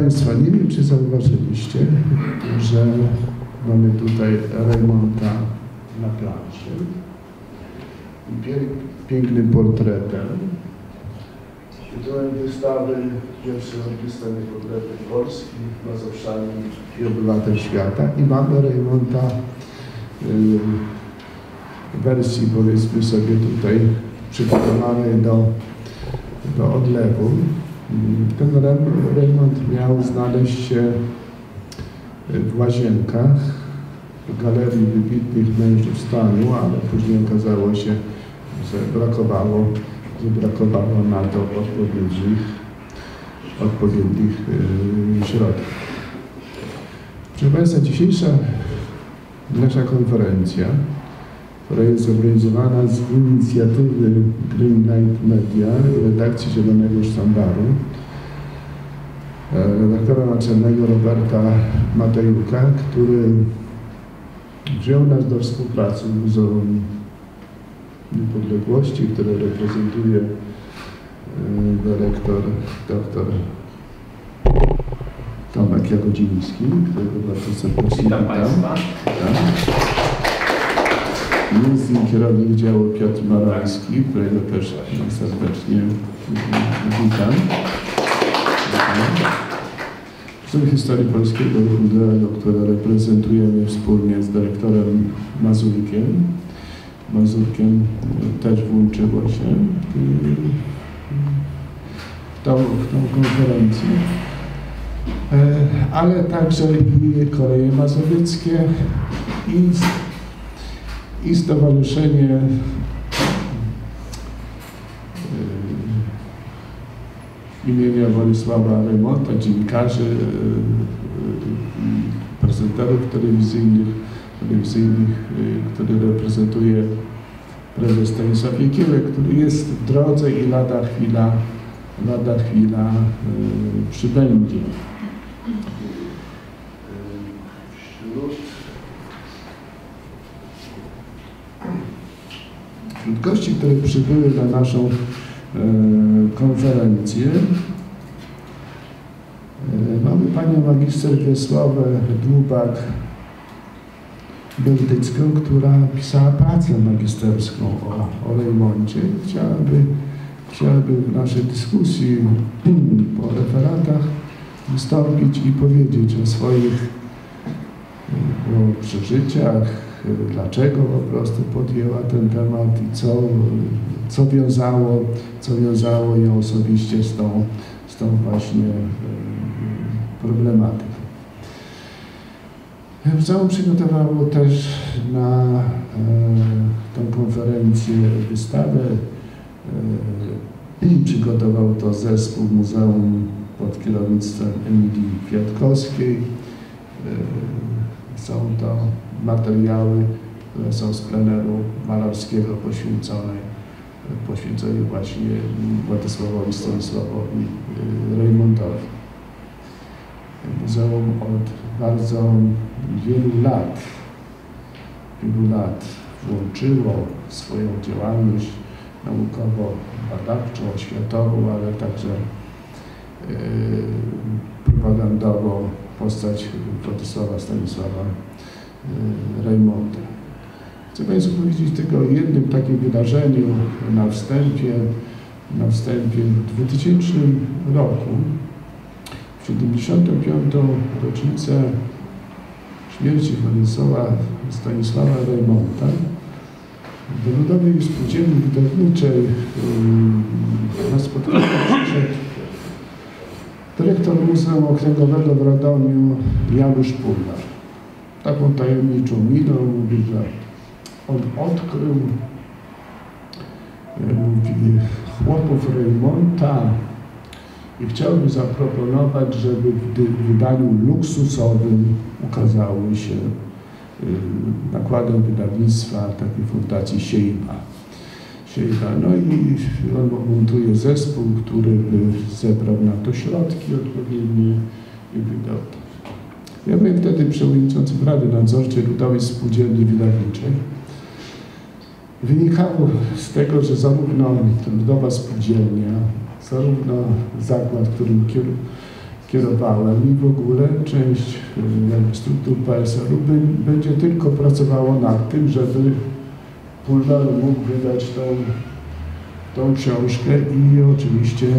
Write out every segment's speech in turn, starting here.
Państwa, nie wiem, czy zauważyliście, że mamy tutaj Raymonta na planszy i pięknym portretem. Tytułem wystawy pierwszy artysta niepodległej Polski, Mazowszanin i obywatel świata. I mamy Raymonta w wersji, powiedzmy sobie, tutaj przygotowanej do odlewu. Ten Raymont miał znaleźć się w Łazienkach, w galerii wybitnych mężów stanu, ale później okazało się, że brakowało na to odpowiednich środków. Proszę Państwa, dzisiejsza nasza konferencja, która jest zorganizowana z inicjatywy Greenlight Media i redakcji Zielonego Sztandaru, redaktora naczelnego Roberta Matejka, który wziął nas do współpracy z Muzeum Niepodległości, które reprezentuje dyrektor dr Tomek Jagodziński, którego bardzo serdecznie witam. Państwa. Jest z nim kierownik działu Piotr Marański, którego też serdecznie witam. Muzeum Historii Polskiego Ruchu Ideowego, które reprezentujemy wspólnie z dyrektorem Mazurkiem też włączyło się w tą konferencję, ale także i Koleje Mazowieckie i Stowarzyszenie imienia Władysława Raymonta, dziennikarzy, prezenterów telewizyjnych, który reprezentuje prezes Stanisław Jekiełek, który jest w drodze i lada chwila przybędzie. Wśród gości, które przybyły na naszą konferencję, mamy panią magister Wiesławę Dłubak-Bełtycką, która pisała pracę magisterską o Raymoncie. Chciałaby w naszej dyskusji po referatach wystąpić i powiedzieć o swoich przeżyciach, dlaczego po prostu podjęła ten temat i co wiązało ją osobiście z tą właśnie problematyką. Muzeum przygotowało też na tą konferencję wystawę. Przygotował to zespół muzeum pod kierownictwem Emilii Kwiatkowskiej. Są to materiały, które są z pleneru malarskiego poświęcone właśnie Władysławowi Stanisławowi Raymontowi. Muzeum od bardzo wielu lat włączyło swoją działalność naukowo-badawczą, oświatową, ale także propagandową postać Władysława Stanisława Raymonta. Chcę Państwu powiedzieć tylko o jednym takim wydarzeniu na wstępie w 2000 roku, w 75. rocznicę śmierci Władysława Stanisława Raymonta, do Ludowej Spółdzielni Wydawniczej na spotkanie przyszedł dyrektor Muzeum Okręgowego w Radomiu Janusz Pulnar. Taką tajemniczą miną mówi, że on odkrył, mówi, chłopów Raymonta i chciałby zaproponować, żeby w wydaniu luksusowym ukazały się nakładem wydawnictwa takiej fundacji Siejba. No i on montuje zespół, który by zebrał na to środki odpowiednie i wydał to. Ja byłem wtedy przewodniczącym Rady Nadzorczej Ludowej Spółdzielni Wydawniczej. Wynikało z tego, że zarówno Ludowa Spółdzielnia, zarówno zakład, którym kierowałem i w ogóle część struktur PSL-u będzie tylko pracowało nad tym, żeby Pulnar mógł wydać tą książkę i oczywiście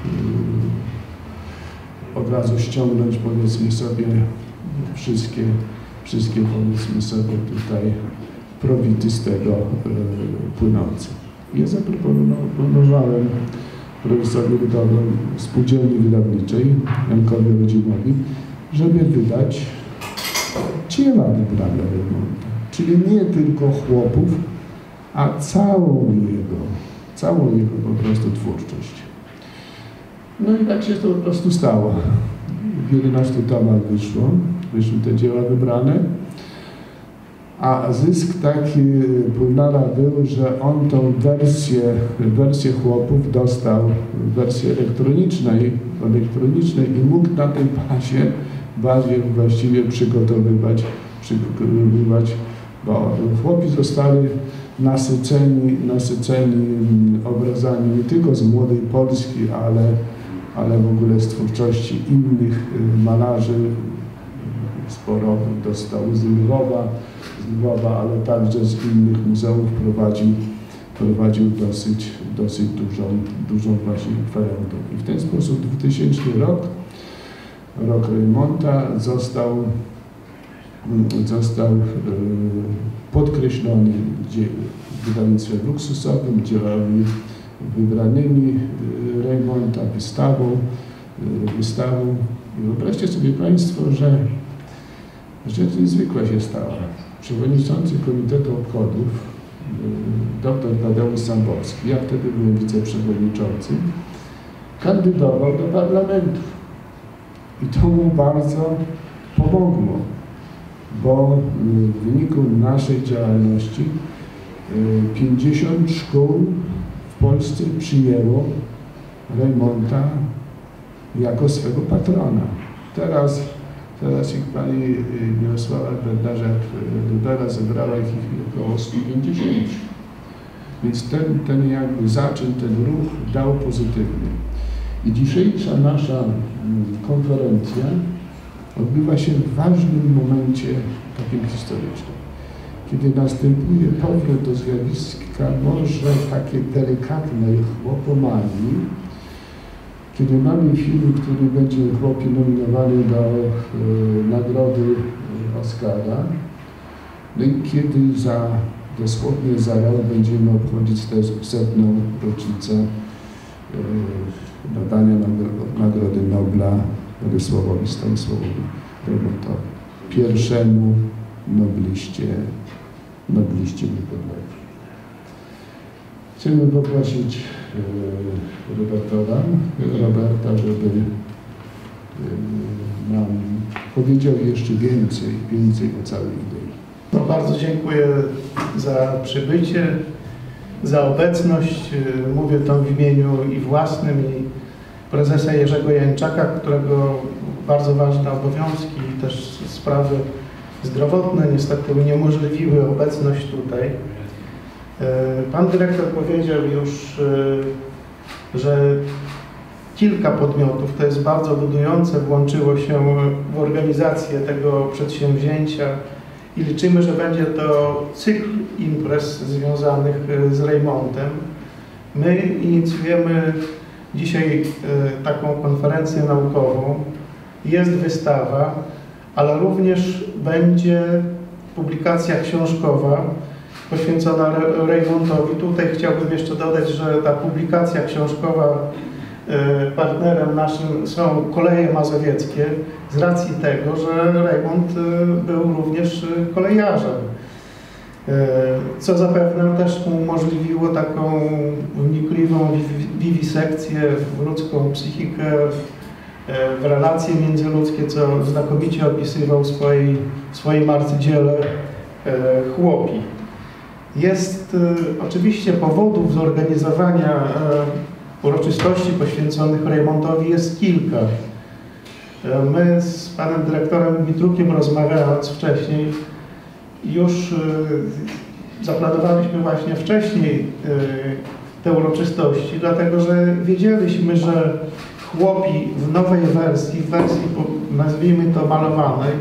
od razu ściągnąć, powiedzmy sobie, wszystkie powiedzmy sobie tutaj profity z tego płynące. Ja zaproponowałem profesorowi Spółdzielni Wydawniczej, Jankowi Rodzinowi, żeby wydać dzieła wybrane Reymonta, czyli nie tylko chłopów, a całą jego po prostu twórczość. No i tak się to po prostu stało. W 11 tomach wyszły te dzieła wybrane, a zysk taki Pulnara był, że on tą wersję chłopów dostał w wersji elektronicznej i mógł na tej bazie właściwie przygotowywać, bo chłopi zostali nasyceni obrazami nie tylko z młodej Polski, ale w ogóle z twórczości innych malarzy. Sporo dostał z Lwowa, ale także z innych muzeów prowadził dosyć dużą właśnie kwarentę. I w ten sposób 2000 rok Reymonta został podkreślony w wydawnictwie luksusowym, dziełami wybranymi Reymonta, wystawą. I wyobraźcie sobie Państwo, że rzecz niezwykła się stała. Przewodniczący Komitetu Obchodów, dr Tadeusz Sambowski, ja wtedy byłem wiceprzewodniczącym, kandydował do parlamentu. I to mu bardzo pomogło, bo w wyniku naszej działalności 50 szkół w Polsce przyjęło Reymonta jako swego patrona. Teraz ich pani Mirosława Bednarza zebrała ich około 150. Więc ten jakby zaczyn, ten ruch dał pozytywny. I dzisiejsza nasza konferencja odbywa się w ważnym momencie takim historycznym. Kiedy następuje powrót do zjawiska może takiej delikatnej chłopomanii, kiedy mamy film, który będzie chłopie nominowany do nagrody Oscara, no i kiedy dosłownie za rok będziemy obchodzić tę 100. rocznicę nadania Nagrody Nobla Władysławowi Stanisławowi Reymontowi, pierwszemu nobliście niepodległym. Chcemy poprosić Roberta, żeby nam powiedział jeszcze więcej o całej idei. No, bardzo dziękuję za przybycie, za obecność. Mówię to w imieniu i własnym, i prezesa Jerzego Jańczaka, którego bardzo ważne obowiązki i też sprawy zdrowotne niestety uniemożliwiły obecność tutaj. Pan dyrektor powiedział już, że kilka podmiotów, to jest bardzo budujące, włączyło się w organizację tego przedsięwzięcia i liczymy, że będzie to cykl imprez związanych z Reymontem. My inicjujemy dzisiaj taką konferencję naukową, jest wystawa, ale również będzie publikacja książkowa poświęcona Reymontowi. Tutaj chciałbym jeszcze dodać, że ta publikacja książkowa, partnerem naszym są Koleje Mazowieckie, z racji tego, że Reymont był również kolejarzem, co zapewne też mu umożliwiło taką wnikliwą wiwisekcję w ludzką psychikę, w relacje międzyludzkie, co znakomicie opisywał w swoim arcydziele Chłopi. Jest oczywiście powodów zorganizowania uroczystości poświęconych Reymontowi jest kilka. My z panem dyrektorem Mitrukiem, rozmawiając wcześniej, już zaplanowaliśmy właśnie wcześniej te uroczystości, dlatego że wiedzieliśmy, że chłopi w nowej wersji, nazwijmy to malowanej,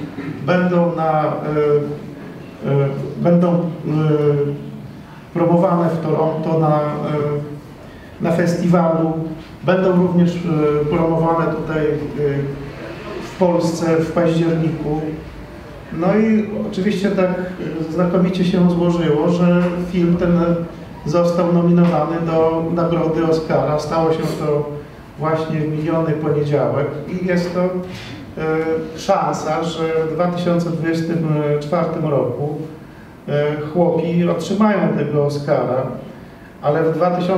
będą promowane w Toronto na festiwalu, będą również promowane tutaj w Polsce w październiku. No i oczywiście tak znakomicie się złożyło, że film ten został nominowany do nagrody Oscara. Stało się to właśnie w miniony poniedziałek i jest to szansa, że w 2024 roku chłopi otrzymają tego Oscara, ale w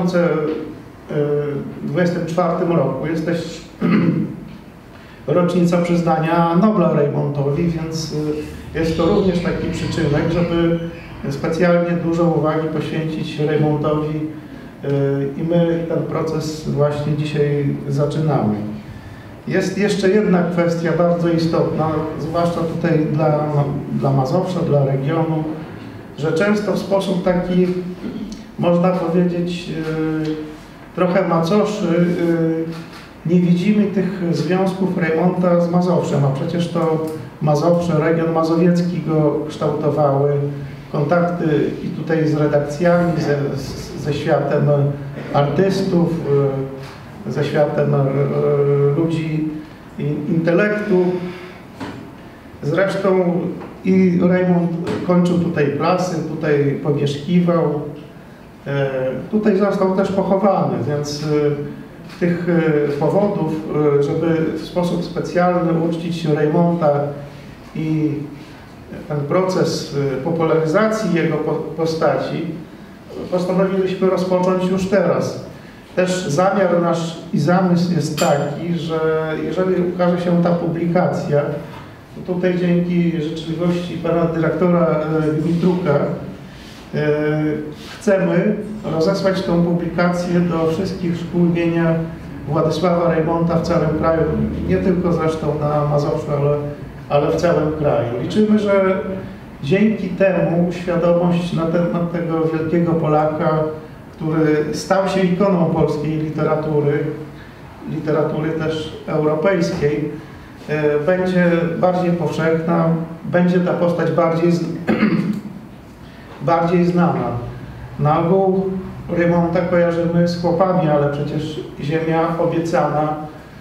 2024 roku jest też rocznica przyznania Nobla Raymontowi, więc jest to również taki przyczynek, żeby specjalnie dużo uwagi poświęcić Raymontowi i my ten proces właśnie dzisiaj zaczynamy. Jest jeszcze jedna kwestia bardzo istotna, zwłaszcza tutaj dla Mazowsza, dla regionu, że często w sposób taki, można powiedzieć, trochę macoszy, nie widzimy tych związków Raymonta z Mazowszem, a przecież to Mazowsze, region mazowiecki go kształtowały, kontakty i tutaj z redakcjami, ze światem artystów, ze światem ludzi intelektu. Zresztą i Raymond kończył tutaj klasy, tutaj pomieszkiwał, tutaj został też pochowany, więc tych powodów, żeby w sposób specjalny uczcić Raymonta i ten proces popularyzacji jego postaci postanowiliśmy rozpocząć już teraz. Też zamiar nasz i zamysł jest taki, że jeżeli ukaże się ta publikacja, to tutaj dzięki życzliwości pana dyrektora Dmitruka chcemy rozesłać tą publikację do wszystkich szkół imienia Władysława Raymonta w całym kraju, nie tylko zresztą na Mazowszu, ale w całym kraju. Liczymy, że dzięki temu świadomość na temat tego wielkiego Polaka, który stał się ikoną polskiej literatury też europejskiej, będzie bardziej powszechna, będzie ta postać bardziej znana. Na ogół Raymonta kojarzymy z chłopami, ale przecież Ziemia obiecana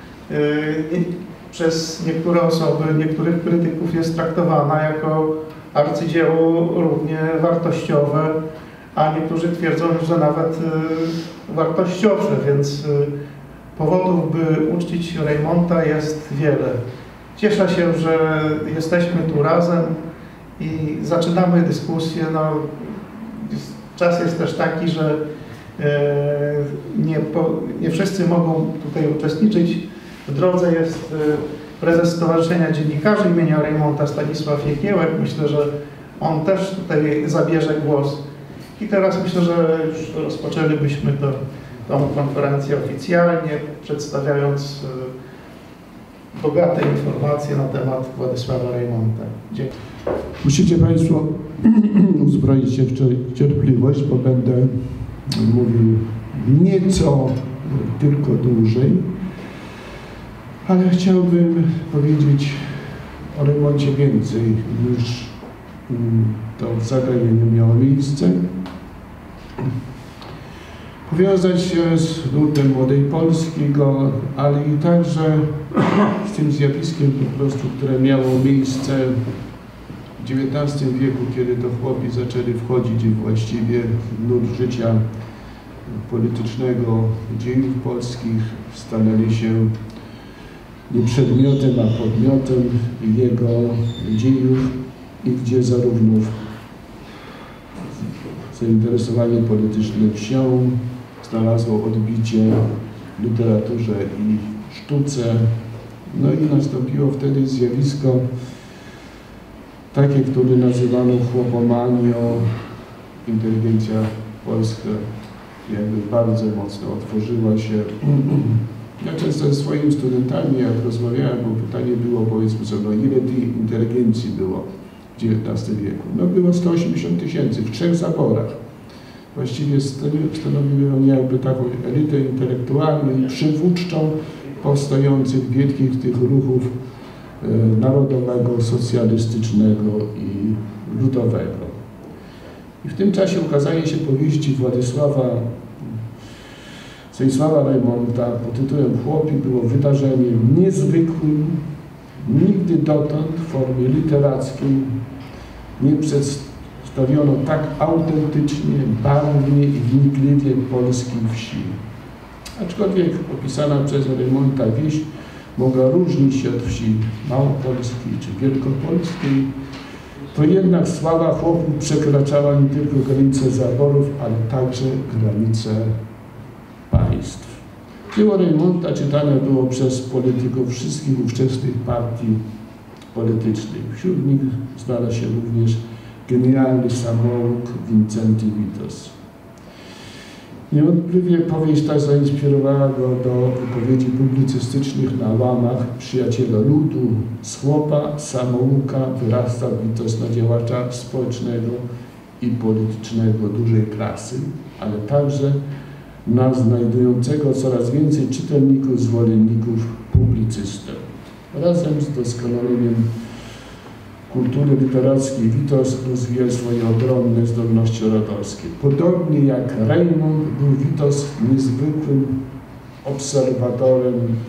przez niektóre osoby, niektórych krytyków jest traktowana jako arcydzieło równie wartościowe, a niektórzy twierdzą, że nawet wartościowsze, więc powodów, by uczcić Raymonta jest wiele. Cieszę się, że jesteśmy tu razem i zaczynamy dyskusję. No, czas jest też taki, że nie wszyscy mogą tutaj uczestniczyć. W drodze jest prezes Stowarzyszenia Dziennikarzy imienia Raymonta Stanisław Jekiełek. Myślę, że on też tutaj zabierze głos. I teraz myślę, że już rozpoczęlibyśmy tą konferencję oficjalnie, przedstawiając bogate informacje na temat Władysława Raymonta. Dziękuję. Musicie Państwo uzbroić się w cierpliwość, bo będę mówił nieco tylko dłużej, ale chciałbym powiedzieć o Raymoncie więcej niż to w zagraniu miało miejsce. Powiązać się z nurtem Młodej Polski, ale i także z tym zjawiskiem po prostu, które miało miejsce w XIX wieku, kiedy to chłopi zaczęli wchodzić właściwie w nurt życia politycznego dziejów polskich, stanęli się nie przedmiotem, a podmiotem jego dziejów i gdzie zarówno zainteresowanie polityczne wsią znalazło odbicie w literaturze i sztuce. No i nastąpiło wtedy zjawisko takie, które nazywano chłopomanią. Inteligencja polska jakby bardzo mocno otworzyła się. Ja często ze swoimi studentami, jak rozmawiałem, bo pytanie było, powiedzmy sobie, no ile tej inteligencji było w XIX wieku? No było 180 000 w 3 zaborach. Właściwie stanowiły oni jakby taką elitę intelektualną i przywódczą powstających wielkich tych ruchów narodowego, socjalistycznego i ludowego. I w tym czasie ukazanie się powieści Stanisława Reymonta pod tytułem Chłopi było wydarzeniem niezwykłym. Nigdy dotąd w formie literackiej nie przedstawiono tak autentycznie, barwnie i wnikliwie polskiej wsi. Aczkolwiek opisana przez Reymonta wieś mogła różnić się od wsi małopolskiej czy wielkopolskiej, to jednak sława chłopów przekraczała nie tylko granice zaborów, ale także granice państw. Dzieło Reymonta czytane było przez polityków wszystkich ówczesnych partii politycznych. Wśród nich znalazł się również genialny samouk Wincenty Witos. Niewątpliwie powieść ta zainspirowała go do wypowiedzi publicystycznych na łamach Przyjaciela Ludu. Z chłopa samouka wyrastał Witos na działacza społecznego i politycznego dużej klasy, ale także na znajdującego coraz więcej czytelników, zwolenników, publicystę. Razem z doskonaleniem kultury literackiej Witos rozwijał swoje ogromne zdolności oratorskie. Podobnie jak Reymont był Witos niezwykłym obserwatorem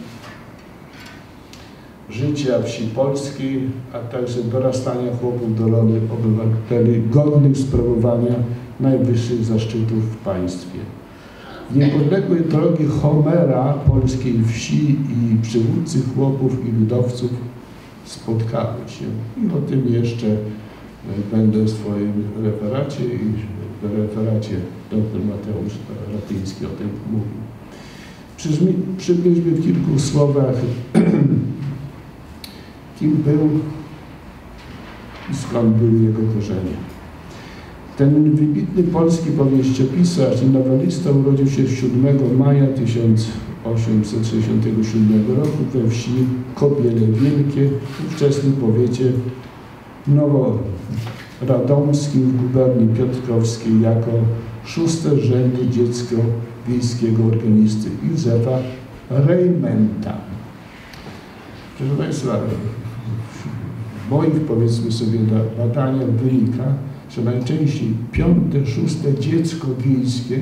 życia wsi polskiej, a także dorastania chłopów do roli obywateli godnych sprawowania najwyższych zaszczytów w państwie. W niepodległej drogi Homera polskiej wsi i przywódcy chłopów i ludowców spotkały się. I o tym jeszcze będę w swoim referacie i w referacie dr Mateusz Ratyński o tym mówił. Przybliżmy w kilku słowach, kim był i skąd były jego korzenie. Ten wybitny polski powieściopisarz i nowelista urodził się 7 maja 1867 roku we wsi Kobiele Wielkie w ówczesnym powiecie noworadomskim w guberni piotrkowskiej jako szóste rzędne dziecko wiejskiego organisty Józefa Reymenta. Proszę Państwa, w moich, powiedzmy sobie, badaniach wynika, że najczęściej 5., 6. dziecko wiejskie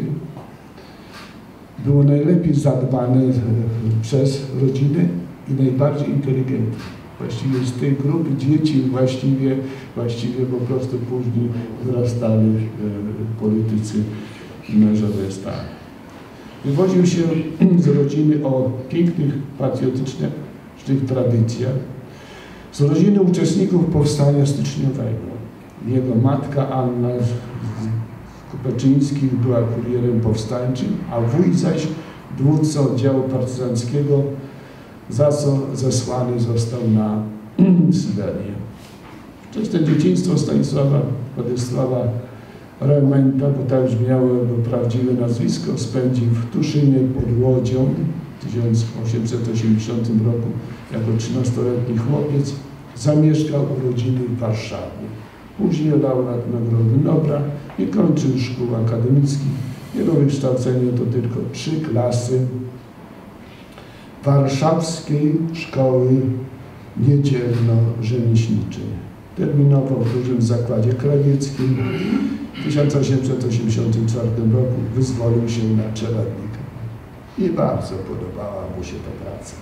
było najlepiej zadbane przez rodziny i najbardziej inteligentne. Właściwie z tej grupy dzieci właściwie po prostu później wyrastali politycy i mężowie stanu. Wywodził się z rodziny o pięknych, patriotycznych tradycjach, z rodziny uczestników powstania styczniowego. Jego matka Anna z Kopeczyńskich była kurierem powstańczym, a wuj zaś dowódcą oddziału partyzanckiego, za co zesłany został na Syberię. Wczesne dzieciństwo Stanisława Władysława Reymenta, bo tak brzmiało jego prawdziwe nazwisko, spędził w Tuszynie pod Łodzią w 1880 roku jako 13-letni chłopiec. Zamieszkał u rodziny w Warszawie. Później laureat Nagrody Nobla, nie kończył szkół akademickich. Jego wykształcenie to tylko 3 klasy Warszawskiej Szkoły Niedzielno-Rzemieślniczej. Terminował w dużym zakładzie krawieckim. W 1884 roku wyzwolił się na czeladnika i bardzo podobała mu się ta praca.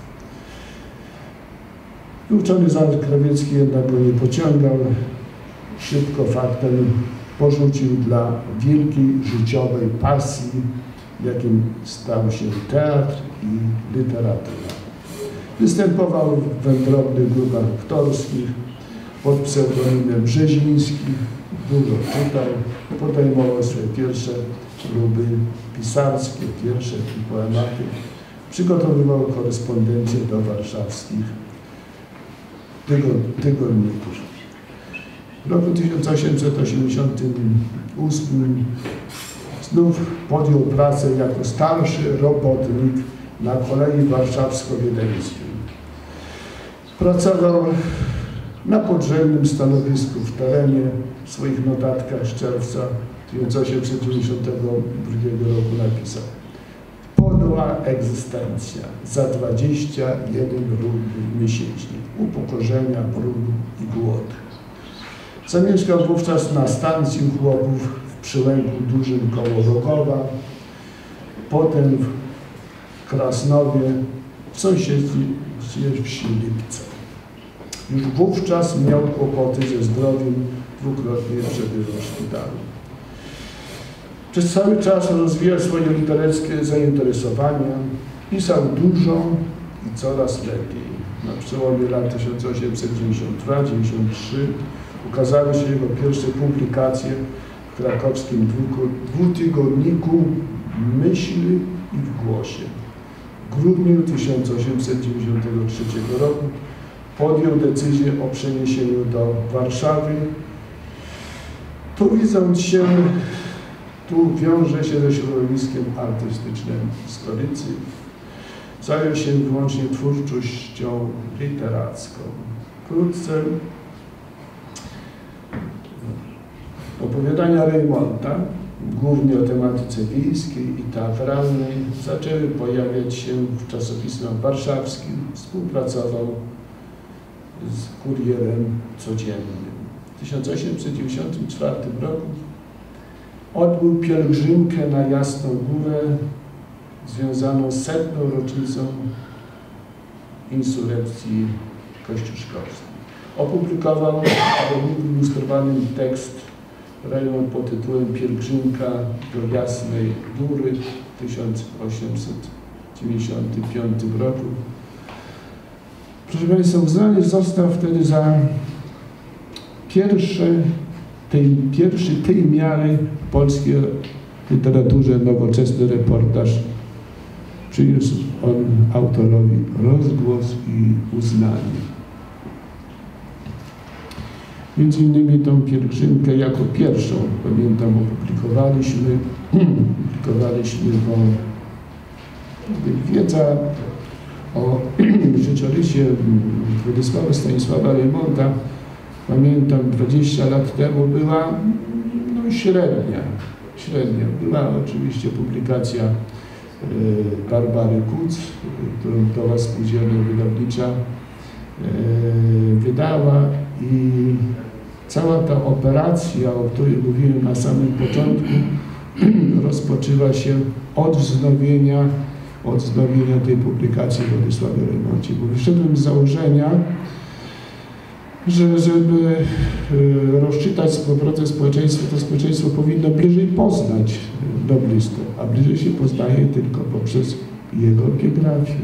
Uczony zawód krawiecki jednak go nie pociągał. Szybko faktem porzucił dla wielkiej życiowej pasji, jakim stał się teatr i literatura. Występował w wędrownych grupach aktorskich pod pseudonimem Brzeziński, dużo czytał, podejmował swoje pierwsze próby pisarskie, wiersze i poematy, przygotowywał korespondencję do warszawskich tygodników. W roku 1888 znów podjął pracę jako starszy robotnik na kolei warszawsko-wiedeńskiej. Pracował na podrzędnym stanowisku w terenie. W swoich notatkach z czerwca 1892 roku napisał: pod podła egzystencja za 21 rubli miesięcznie, upokorzenia, brudu i głodu. Zamieszkał wówczas na stacji chłopów w Przyłęku Dużym koło Rogowa, potem w Krasnowie, w sąsiedztwie wsi Lipce. Już wówczas miał kłopoty ze zdrowiem, dwukrotnie przebywał w szpitalu. Przez cały czas rozwijał swoje literackie zainteresowania, pisał dużo i coraz lepiej. Na przełomie lat 1892-93 ukazały się jego pierwsze publikacje w krakowskim dwutygodniku Myśli i w Głosie. W grudniu 1893 roku podjął decyzję o przeniesieniu do Warszawy. Tu wiąże się ze środowiskiem artystycznym stolicy. Zajął się wyłącznie twórczością literacką. Wkrótce opowiadania Reymonta, głównie o tematyce wiejskiej i teatralnej, zaczęły pojawiać się w czasopismach warszawskim. Współpracował z Kurierem Codziennym. W 1894 roku odbył pielgrzymkę na Jasną Górę związaną z 100. rocznicą insurekcji kościuszkowskiej. Opublikował ilustrowany tekst Reymont pod tytułem Pielgrzymka do Jasnej Góry w 1895 roku. Proszę Państwa, uznany został wtedy za pierwszy tej miary w polskiej literaturze nowoczesny reportaż. Przyniósł on autorowi rozgłos i uznanie. Między innymi tą pielgrzymkę jako pierwszą, pamiętam, opublikowaliśmy, bo wiedza o życiorysie Władysława Stanisława Reymonta, pamiętam, 20 lat temu była średnia. Była oczywiście publikacja Barbary Kuc, którą Towa Spółdzielnia Wydawnicza wydała, i cała ta operacja, o której mówiłem na samym początku, rozpoczywa się od wznowienia tej publikacji Władysławie Reymoncie. Bo wyszedłem z założenia, że żeby rozczytać współpracę społeczeństwa, to społeczeństwo powinno bliżej poznać noblistę, a bliżej się poznaje tylko poprzez jego biografię.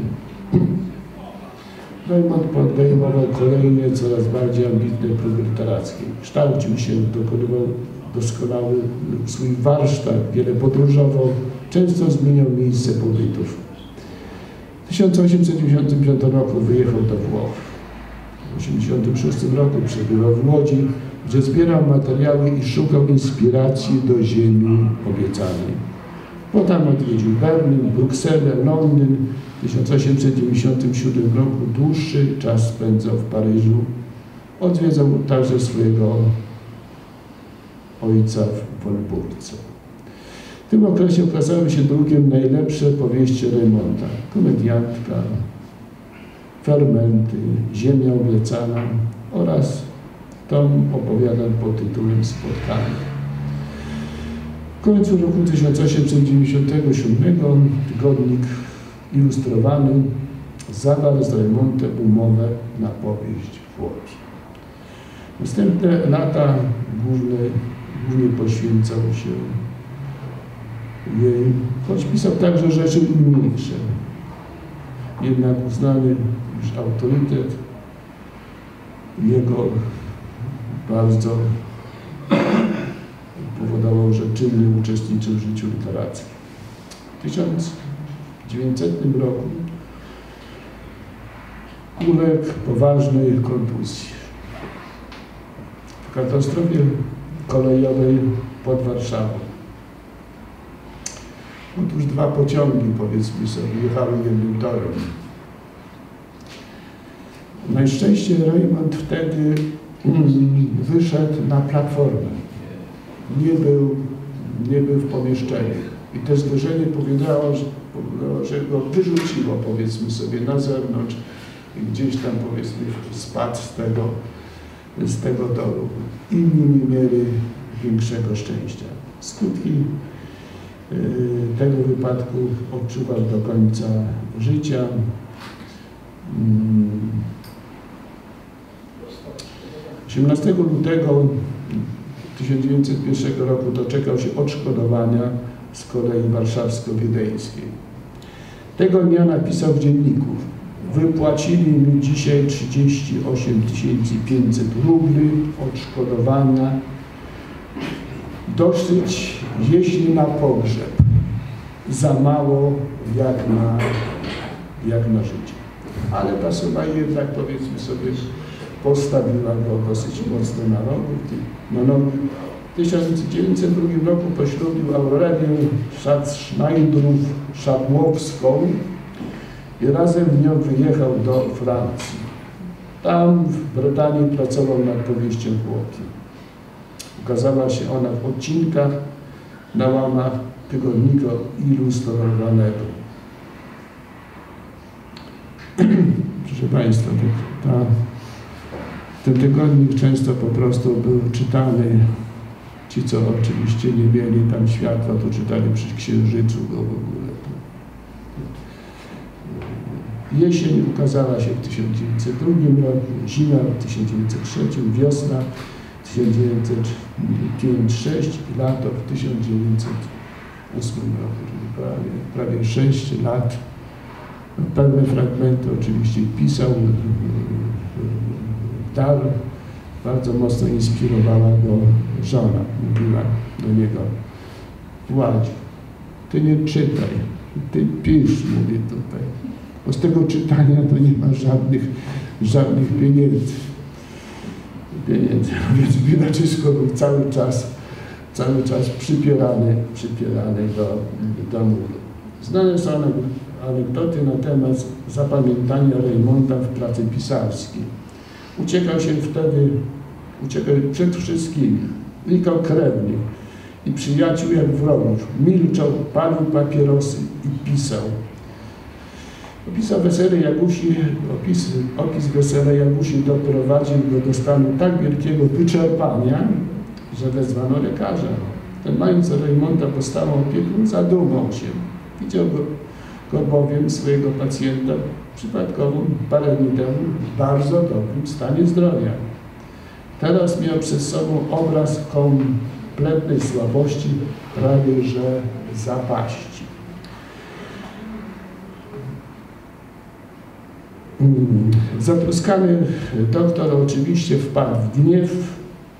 Reymont podejmował kolejne, coraz bardziej ambitne próby literackie. Kształcił się, dokonywał doskonały swój warsztat, wiele podróżował, często zmieniał miejsce pobytów. W 1895 roku wyjechał do Włoch. W 1886 roku przebywał w Łodzi, gdzie zbierał materiały i szukał inspiracji do ziemi obiecanej. Potem odwiedził Berlin, Brukselę, Londyn. W 1897 roku dłuższy czas spędzał w Paryżu. Odwiedzał także swojego ojca w Wolburce. W tym okresie ukazały się drukiem najlepsze powieści Reymonta. Komediantka, Fermenty, Ziemia obiecana oraz tom opowiadań pod tytułem Spotkanie. W końcu roku 1897 tygodnik Ilustrowany zawarł z Reymontem umowę na powieść w Łodzi. Następne lata głównie poświęcał się jej, choć pisał także rzeczy mniejsze. Jednak uznany już autorytet jego bardzo powodował, że czynnie uczestniczył w życiu literackim. W 1900 roku uległ poważnej kontuzji. W katastrofie kolejowej pod Warszawą. Otóż 2 pociągi, powiedzmy sobie, jechały jednym torem. Na szczęście Reymont wtedy wyszedł na platformę. Nie był w pomieszczeniu. I to zderzenie że go wyrzuciło, powiedzmy sobie, na zewnątrz i gdzieś tam, powiedzmy, spadł z tego dołu. Inni nie mieli większego szczęścia. Skutki tego wypadku odczuwał do końca życia. 18 lutego 1901 roku doczekał się odszkodowania z kolei warszawsko-wiedeńskiej. Tego dnia napisał w dzienniku: wypłacili mi dzisiaj 38 500 rubli odszkodowania, dosyć jeśli na pogrzeb, za mało jak na życie. Ale ta suma jednak, powiedzmy sobie, postawiła go dosyć mocno na nogi. W 1902 roku poślubił Aurelię Szac-Sznajdrów-Szabłowską i razem z nią wyjechał do Francji. Tam w Brytanii pracował nad powieścią Chłopi. Ukazała się ona w odcinkach na łamach tygodnika ilustrowanego. Proszę Państwa, ten tygodnik często po prostu był czytany. Ci, co oczywiście nie mieli tam światła, to czytali przy księżycu go w ogóle. Jesień ukazała się w 1902 roku, zima w 1903, wiosna w 1905-6 i lato w 1908 roku, czyli prawie 6 lat. Pewne fragmenty oczywiście pisał dalej. Bardzo mocno inspirowała go żona. Mówiła do niego: Władziu, ty nie czytaj, ty pisz, mówię tutaj. Bo z tego czytania to nie ma żadnych pieniędzy. Więc Bielaczysko był cały czas przypierany do muru. Znane są anegdoty na temat zapamiętania Rejmonta w pracy pisarskiej. Uciekał przed wszystkimi, likał krewnych i przyjaciół jak wrogów. Milczał, palił papierosy i pisał. Opis wesela Jagusi doprowadził go do stanu tak wielkiego wyczerpania, że wezwano lekarza. Ten, mając Rejmonta pod stałą opieką, zadumał się. Widział go bowiem, swojego pacjenta, przypadkowo parę dni temu w bardzo dobrym stanie zdrowia. Teraz miał przed sobą obraz kompletnej słabości, prawie że zapaści. Zatroskany doktor oczywiście wpadł w gniew.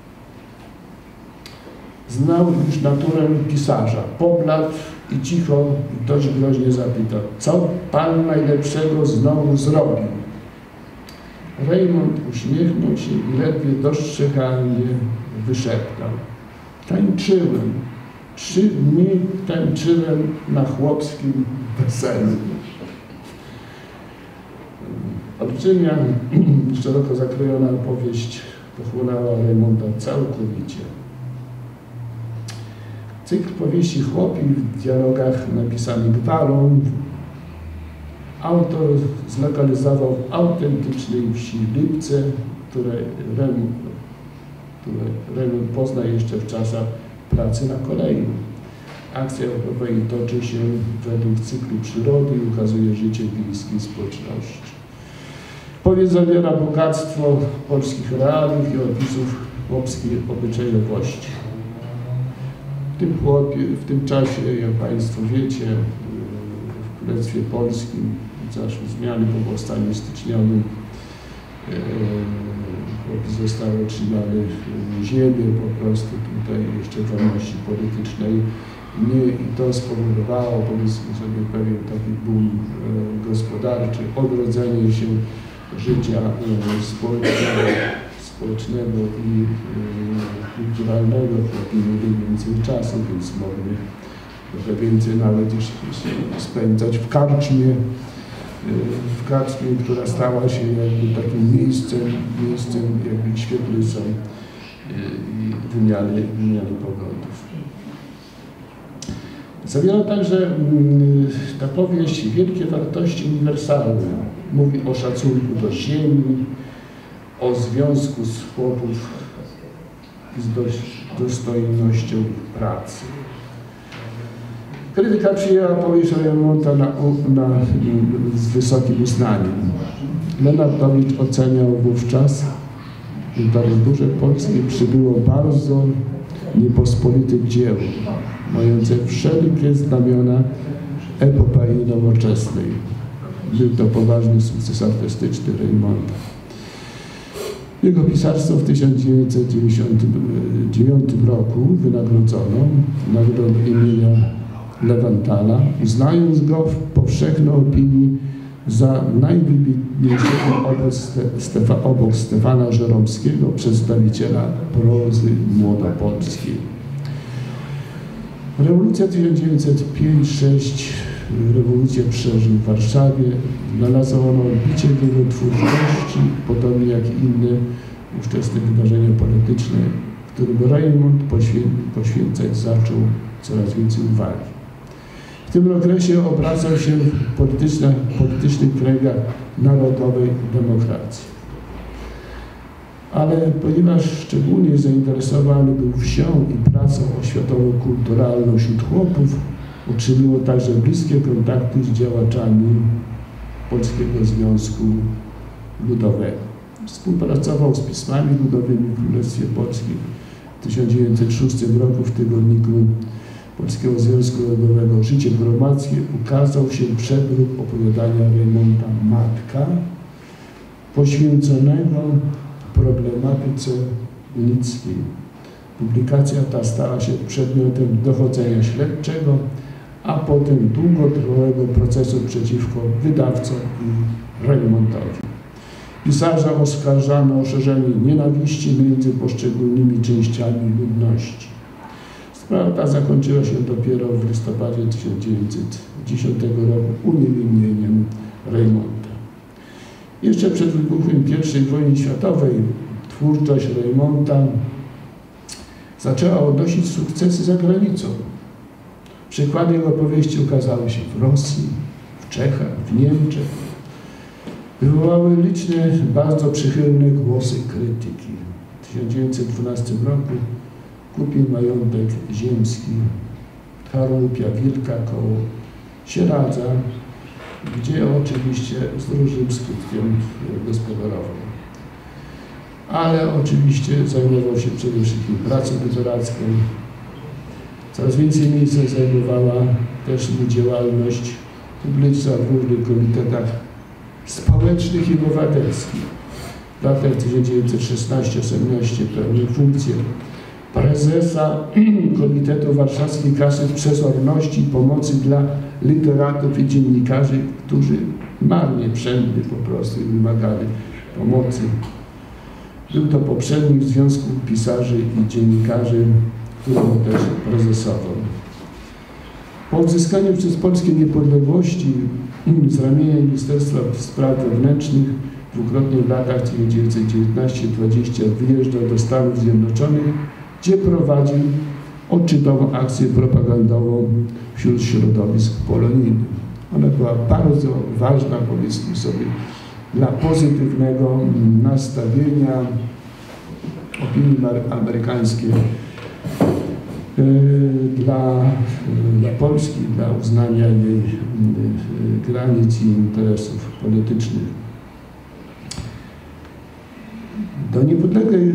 Znał już naturę pisarza. Pobladł i cicho, dość groźnie zapytał: co pan najlepszego znowu zrobił? Rejmont uśmiechnął się i ledwie dostrzegalnie wyszeptał: tańczyłem. 3 dni tańczyłem na chłopskim weselu. Olbrzymia, szeroko zakrojona opowieść pochłonęła Rejmonta całkowicie. Cykl powieści Chłopi w dialogach napisany gwalą autor zlokalizował w autentycznej wsi Lipce, które Rejmont pozna jeszcze w czasach pracy na kolei. Akcja owej toczy się według cyklu przyrody i ukazuje życie wiejskiej społeczności. Powieść zawiera bogactwo polskich realiów i opisów chłopskiej obyczajowości. W tym czasie, jak Państwo wiecie, w Królestwie Polskim zaszły zmiany po powstaniu styczniowym. Chłopi zostały otrzymane ziemię po prostu tutaj jeszcze wolności politycznej. I to spowodowało, powiedzmy sobie, pewien taki boom gospodarczy, odrodzenie się życia społecznego i kulturalnego. Chłopi mieli więcej czasu, więc mogli trochę więcej nawet już spędzać w karczmie, która stała się jakby takim miejscem jakby świetlicą i wymiany poglądów. Zawiera także ta powieść wielkie wartości uniwersalne. Mówi o szacunku do ziemi, o związku z chłopów z dostojnością pracy. Krytyka przyjęła powieść Raymonta z wysokim uznaniem. Lenartowicz oceniał wówczas, że do literaturze polskiej przybyło bardzo niepospolitych dzieł, mające wszelkie znamiona epopei nowoczesnej. Był to poważny sukces artystyczny Raymonta. Jego pisarstwo w 1999 roku wynagrodzono nagrodą imienia Lewantala, uznając go w powszechnej opinii za najwybitniejszego obok Stefana Żeromskiego przedstawiciela prozy młodopolskiej. Rewolucja 1905-6, rewolucję przeżył w Warszawie, znalazło ono odbicie w jego twórczości, podobnie jak i inne ówczesne wydarzenia polityczne, którym Raymont poświęcać zaczął coraz więcej uwagi. W tym okresie obracał się w politycznych kręgach narodowej demokracji. Ale ponieważ szczególnie zainteresowany był wsią i pracą oświatowo-kulturalną wśród chłopów, utrzymywał także bliskie kontakty z działaczami Polskiego Związku Ludowego. Współpracował z pismami ludowymi w Królestwie Polskim. W 1906 roku w tygodniku Polskiego Związku Ludowego Życie Gromadzkie ukazał się przedruk opowiadania Raymonta Matka, poświęconego problematyce unickiej. Publikacja ta stała się przedmiotem dochodzenia śledczego, a potem długotrwałego procesu przeciwko wydawcom i Raymontowi. Pisarza oskarżano o szerzenie nienawiści między poszczególnymi częściami ludności. Sprawa ta zakończyła się dopiero w listopadzie 1910 roku uniewinnieniem Raymonta. Jeszcze przed wybuchem I wojny światowej twórczość Raymonta zaczęła odnosić sukcesy za granicą. Przykłady jego powieści ukazały się w Rosji, w Czechach, w Niemczech. Wywołały liczne, bardzo przychylne głosy krytyki. W 1912 roku kupił majątek ziemski Charłupia Wilka koło Sieradza, gdzie oczywiście z różnym skutkiem gospodarował. Ale oczywiście zajmował się przede wszystkim pracą literacką. Coraz więcej miejsca zajmowała też mu działalność publiczna w różnych komitetach społecznych i obywatelskich. W latach 1916-18 pełnił funkcję prezesa Komitetu Warszawskiej Kasy Przezorności i Pomocy dla literatów i dziennikarzy, którzy marnie przędli po prostu i wymagali pomocy. Był to poprzednik Związku Pisarzy i Dziennikarzy, którego też prezesował. Po odzyskaniu przez Polskę niepodległości z ramienia Ministerstwa Spraw Wewnętrznych dwukrotnie w latach 1919-20 wyjeżdżał do Stanów Zjednoczonych, gdzie prowadził odczytową akcję propagandową wśród środowisk polonijnych. Ona była bardzo ważna, powiedzmy sobie, dla pozytywnego nastawienia opinii amerykańskiej dla Polski, dla uznania jej granic i interesów politycznych. Do niepodległej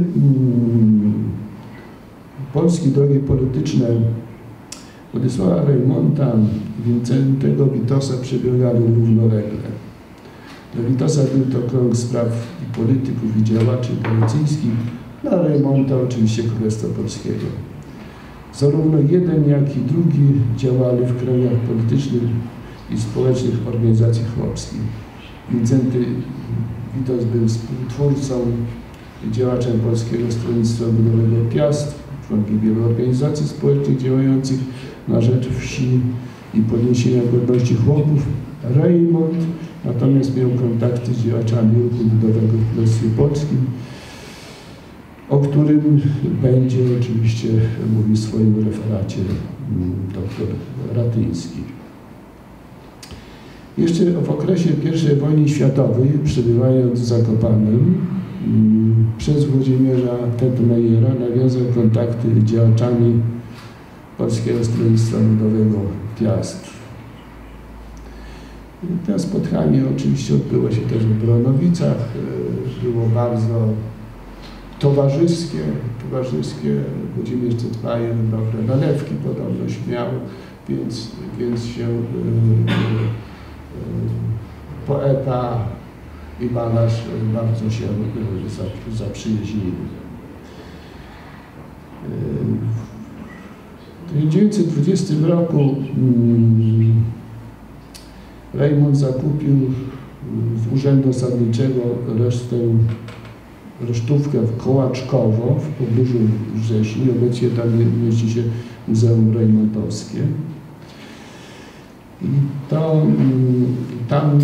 Polski drogi polityczne Władysława Raymonta i Wincentego Witosa przebiegały równolegle. Dla Witosa był to krąg spraw i polityków i działaczy policyjskich, dla Raymonta oczywiście Królestwa Polskiego. Zarówno jeden, jak i drugi działali w kręgach politycznych i społecznych organizacji chłopskich. Wincenty Witos był współtwórcą i działaczem Polskiego Stronnictwa Ludowego Piast, członkiem wielu organizacji społecznych działających na rzecz wsi i podniesienia godności chłopów. Raymont natomiast miał kontakty z działaczami ruchu ludowego w Królestwie Polskim, o którym będzie oczywiście mówił w swoim referacie dr Ratyński. Jeszcze w okresie I wojny światowej, przebywając w Zakopanem, przez Włodzimierza Tetmajera nawiązał kontakty z działaczami Polskiego Stronnictwa Ludowego Piast. To spotkanie oczywiście odbyło się też w Bronowicach, było bardzo towarzyskie. Włodzimierz Tetmajer dobre nalewki podobność miał, więc się poeta i malarz bardzo się zaprzyjaźnili. W 1920 roku Rejmont zakupił z Urzędu Sadniczego resztówkę w Kołaczkowo w pobliżu Wrześni. Obecnie tam mieści się Muzeum Rejmontowskie. I tam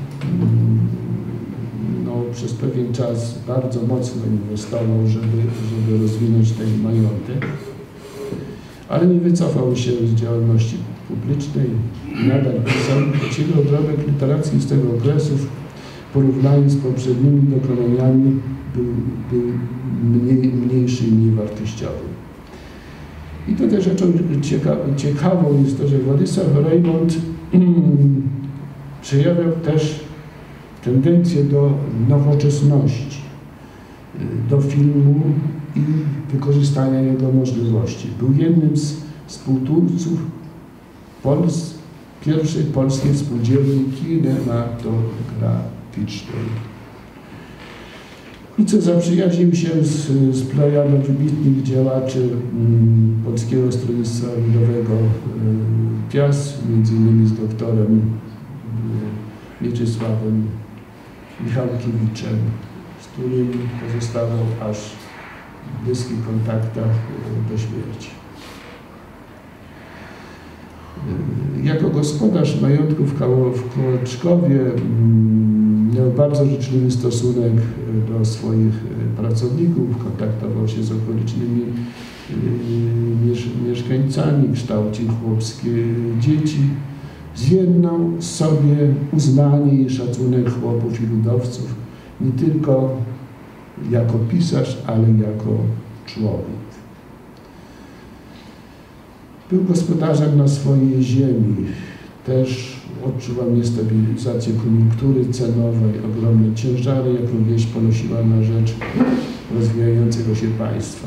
przez pewien czas bardzo mocno inwestował, żeby rozwinąć ten majątek, ale nie wycofał się z działalności publicznej. Nadal pisał, choć jego dorobek literacki z tego okresu w porównaniu z poprzednimi dokonaniami był mniejszy i mniej wartościowy. I to też rzeczą ciekawą jest to, że Władysław Rejmont przejawiał też tendencję do nowoczesności, do filmu i wykorzystania jego możliwości. Był jednym z współtwórców pierwszej polskiej spółdzielni kinematograficznej. I co zaprzyjaźnił się z plejadą wybitnych działaczy Polskiego Stronnictwa Ludowego Piast, m.in. z doktorem Mieczysławem Michałkiewiczem, z którym pozostawał aż w bliskich kontaktach do śmierci. Jako gospodarz majątku w Kołaczkowie miał bardzo życzliwy stosunek do swoich pracowników, kontaktował się z okolicznymi mieszkańcami, kształcił chłopskie dzieci. Zjednał sobie uznanie i szacunek chłopów i ludowców, nie tylko jako pisarz, ale jako człowiek. Był gospodarzem na swojej ziemi. Też odczuwał niestabilizację koniunktury cenowej, ogromne ciężary, jaką wieś ponosiła na rzecz rozwijającego się państwa.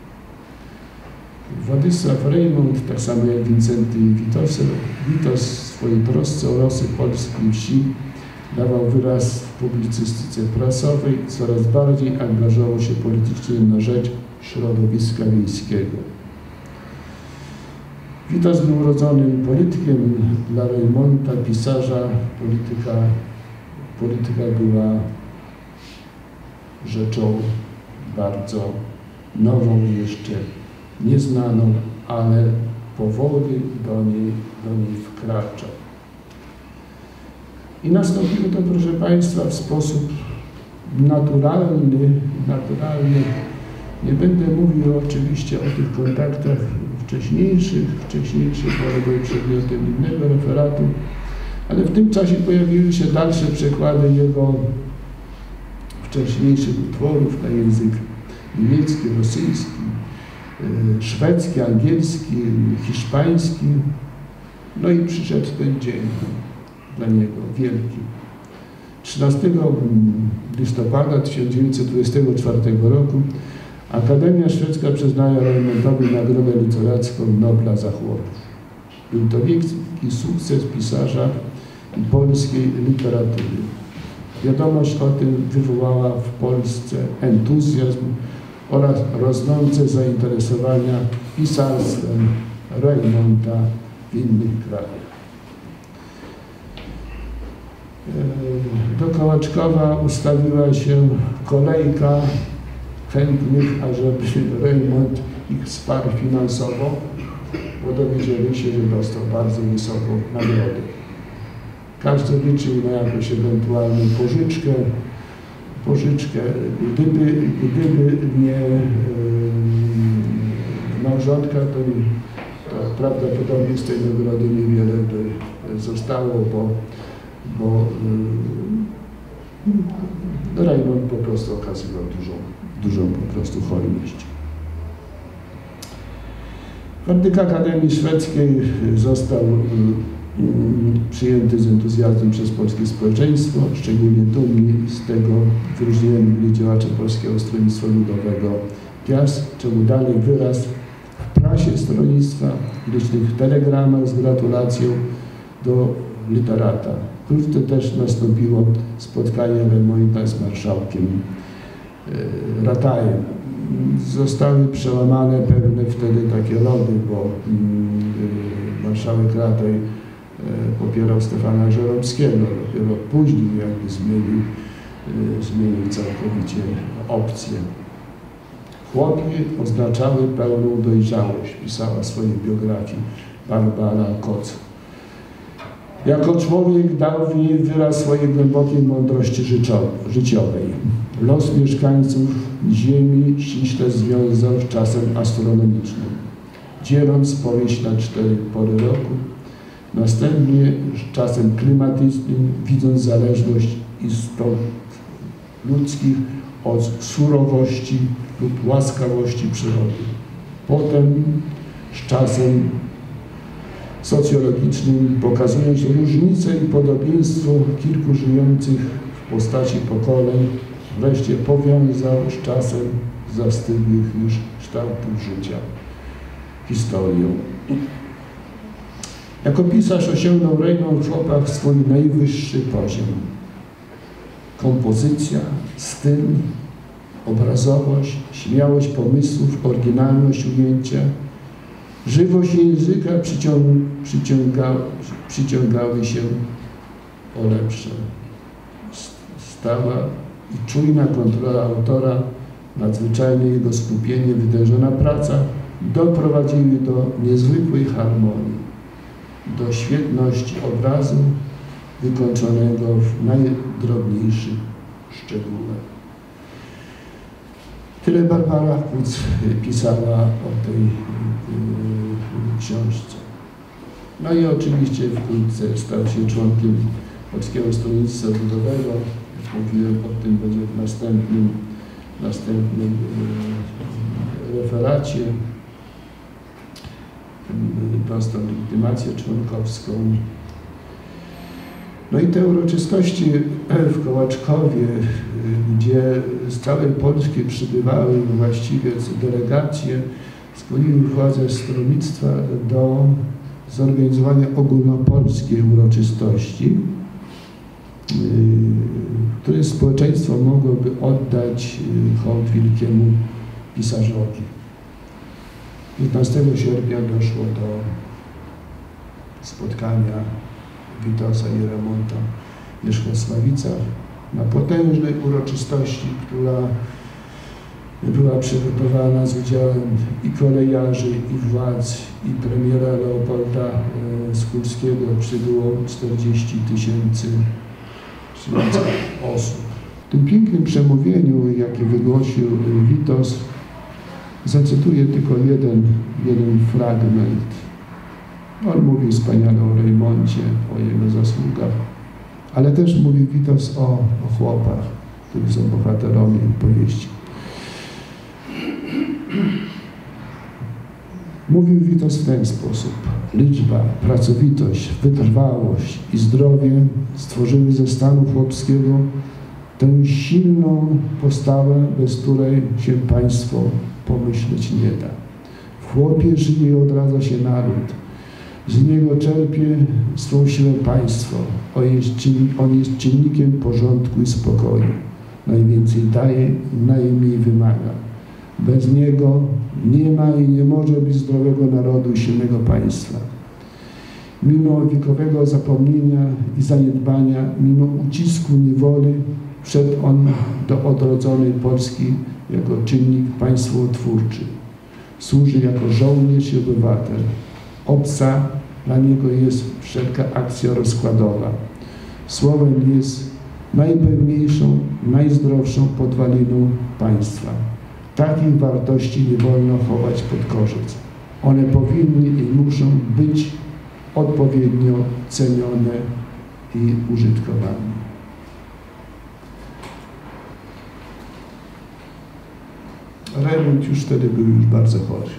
Władysław Rejmont, tak samo jak Wincenty Witos w swojej trosce o losy polskiej wsi dawał wyraz w publicystyce prasowej, coraz bardziej angażował się politycznie na rzecz środowiska wiejskiego. Witos był urodzonym politykiem. Dla Rejmonta, pisarza, polityka była rzeczą bardzo nową, jeszcze nieznaną, ale powoli do niej wkraczał. I nastąpiło to, proszę Państwa, w sposób naturalny. Nie będę mówił oczywiście o tych kontaktach wcześniejszych, one były przedmiotem innego referatu, ale w tym czasie pojawiły się dalsze przekłady jego wcześniejszych utworów na język niemiecki, rosyjski, szwedzki, angielski, hiszpański. No i przyszedł ten dzień dla niego wielki. 13 listopada 1924 roku Akademia Szwedzka przyznała Rejmontowi Nagrodę Literacką Nobla za chłopów. Był to wielki sukces pisarza i polskiej literatury. Wiadomość o tym wywołała w Polsce entuzjazm oraz rosnące zainteresowania pisarstwem Rejmonta w innych krajach. Do Kołaczkowa ustawiła się kolejka chętnych, ażeby Rejmont ich wsparł finansowo, bo dowiedzieli się, że dostał bardzo wysoką nagrodę. Każdy liczył na jakąś ewentualną pożyczkę, gdyby nie małżonka, to prawdopodobnie z tej nagrody niewiele by zostało, bo Rejmont po prostu okazywał dużą po prostu hojność. Werdykt Akademii Szwedzkiej został przyjęty z entuzjazmem przez polskie społeczeństwo. Szczególnie dumni z tego wyróżnieni byli działacze Polskiego Stronnictwa Ludowego Piast, czemu dalej wyraz w prasie stronnictwa, w licznych telegramach z gratulacją do literata. Wkrótce też nastąpiło spotkanie Reymonta z marszałkiem Ratajem. Zostały przełamane pewne wtedy takie lody, bo marszałek Rataj popierał Stefana Żeromskiego. Dopiero później jakby zmienił całkowicie opcję. Chłopi oznaczały pełną dojrzałość, pisała w swojej biografii Barbara Koc. Jako człowiek dał w niej wyraz swojej głębokiej mądrości życiowej. Los mieszkańców Ziemi ściśle związał z czasem astronomicznym, dzieląc powieść na 4 pory roku, następnie z czasem klimatycznym, widząc zależność istot ludzkich od surowości lub łaskawości przyrody. Potem z czasem socjologicznym, pokazując różnice i podobieństwo kilku żyjących w postaci pokoleń, wreszcie powiązał z czasem zastygłych już kształtów życia, historią. Jako pisarz osiągnął Reymont w chłopach swój najwyższy poziom. Kompozycja, styl, obrazowość, śmiałość pomysłów, oryginalność ujęcia, żywość języka przyciągały się o lepsze. Stała i czujna kontrola autora, nadzwyczajne jego skupienie, wytężona praca doprowadziły do niezwykłej harmonii, do świetności obrazu wykończonego w najdrobniejszych szczegółach. Tyle Barbara Kuc pisała o tej książce. No i oczywiście wkrótce stał się członkiem Polskiego Stronnictwa Ludowego. Mówiłem o tym będzie w następnym referacie. Dostał legitymację członkowską. No i te uroczystości w Kołaczkowie, gdzie z całej Polski przybywały właściwie delegacje, skłoniły władze stronnictwa do zorganizowania ogólnopolskiej uroczystości, które społeczeństwo mogłoby oddać hołd wielkiemu pisarzowi. 15 sierpnia doszło do spotkania Witosa i Reymonta w Wierzchosławicach na potężnej uroczystości, która była przygotowana z udziałem i kolejarzy, i władz, i premiera Leopolda Skulskiego. Przybyło 40 000 osób. W tym pięknym przemówieniu, jakie wygłosił Witos, zacytuję tylko jeden fragment. On mówi wspaniale o Reymoncie, o jego zasługach, ale też mówi Witos o chłopach, którzy są bohaterami powieści. Mówił Witos w ten sposób. Liczba, pracowitość, wytrwałość i zdrowie stworzyły ze stanu chłopskiego tę silną postawę, bez której się państwo pomyśleć nie da. W chłopie żyje i odradza się naród. Z niego czerpie swą siłę państwo. On jest czynnikiem porządku i spokoju. Najwięcej daje, najmniej wymaga. Bez niego nie ma i nie może być zdrowego narodu i silnego państwa. Mimo wiekowego zapomnienia i zaniedbania, mimo ucisku niewoli, wszedł on do odrodzonej Polski jako czynnik państwotwórczy. Służy jako żołnierz i obywatel. Obca dla niego jest wszelka akcja rozkładowa. Słowem jest najpewniejszą, najzdrowszą podwaliną państwa. Takich wartości nie wolno chować pod korzec. one powinny i muszą być odpowiednio cenione i użytkowane. Rejmont już wtedy był bardzo chory.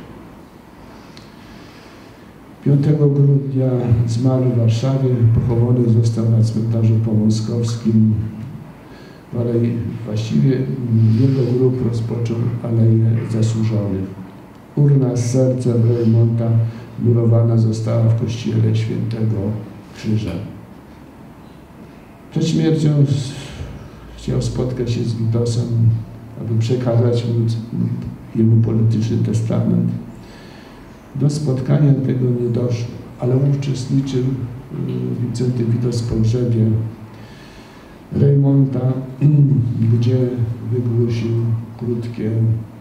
5 grudnia zmarł w Warszawie, pochowany został na cmentarzu pomoskowskim. Właściwie jego grób rozpoczął Aleję Zasłużonych. Urna z sercem Rejmonta murowana została w kościele Świętego Krzyża. Przed śmiercią chciał spotkać się z Witosem, aby przekazać jemu polityczny testament. Do spotkania tego nie doszło, ale uczestniczył Wincenty Witos w pogrzebie Rejmonta, gdzie wygłosił krótkie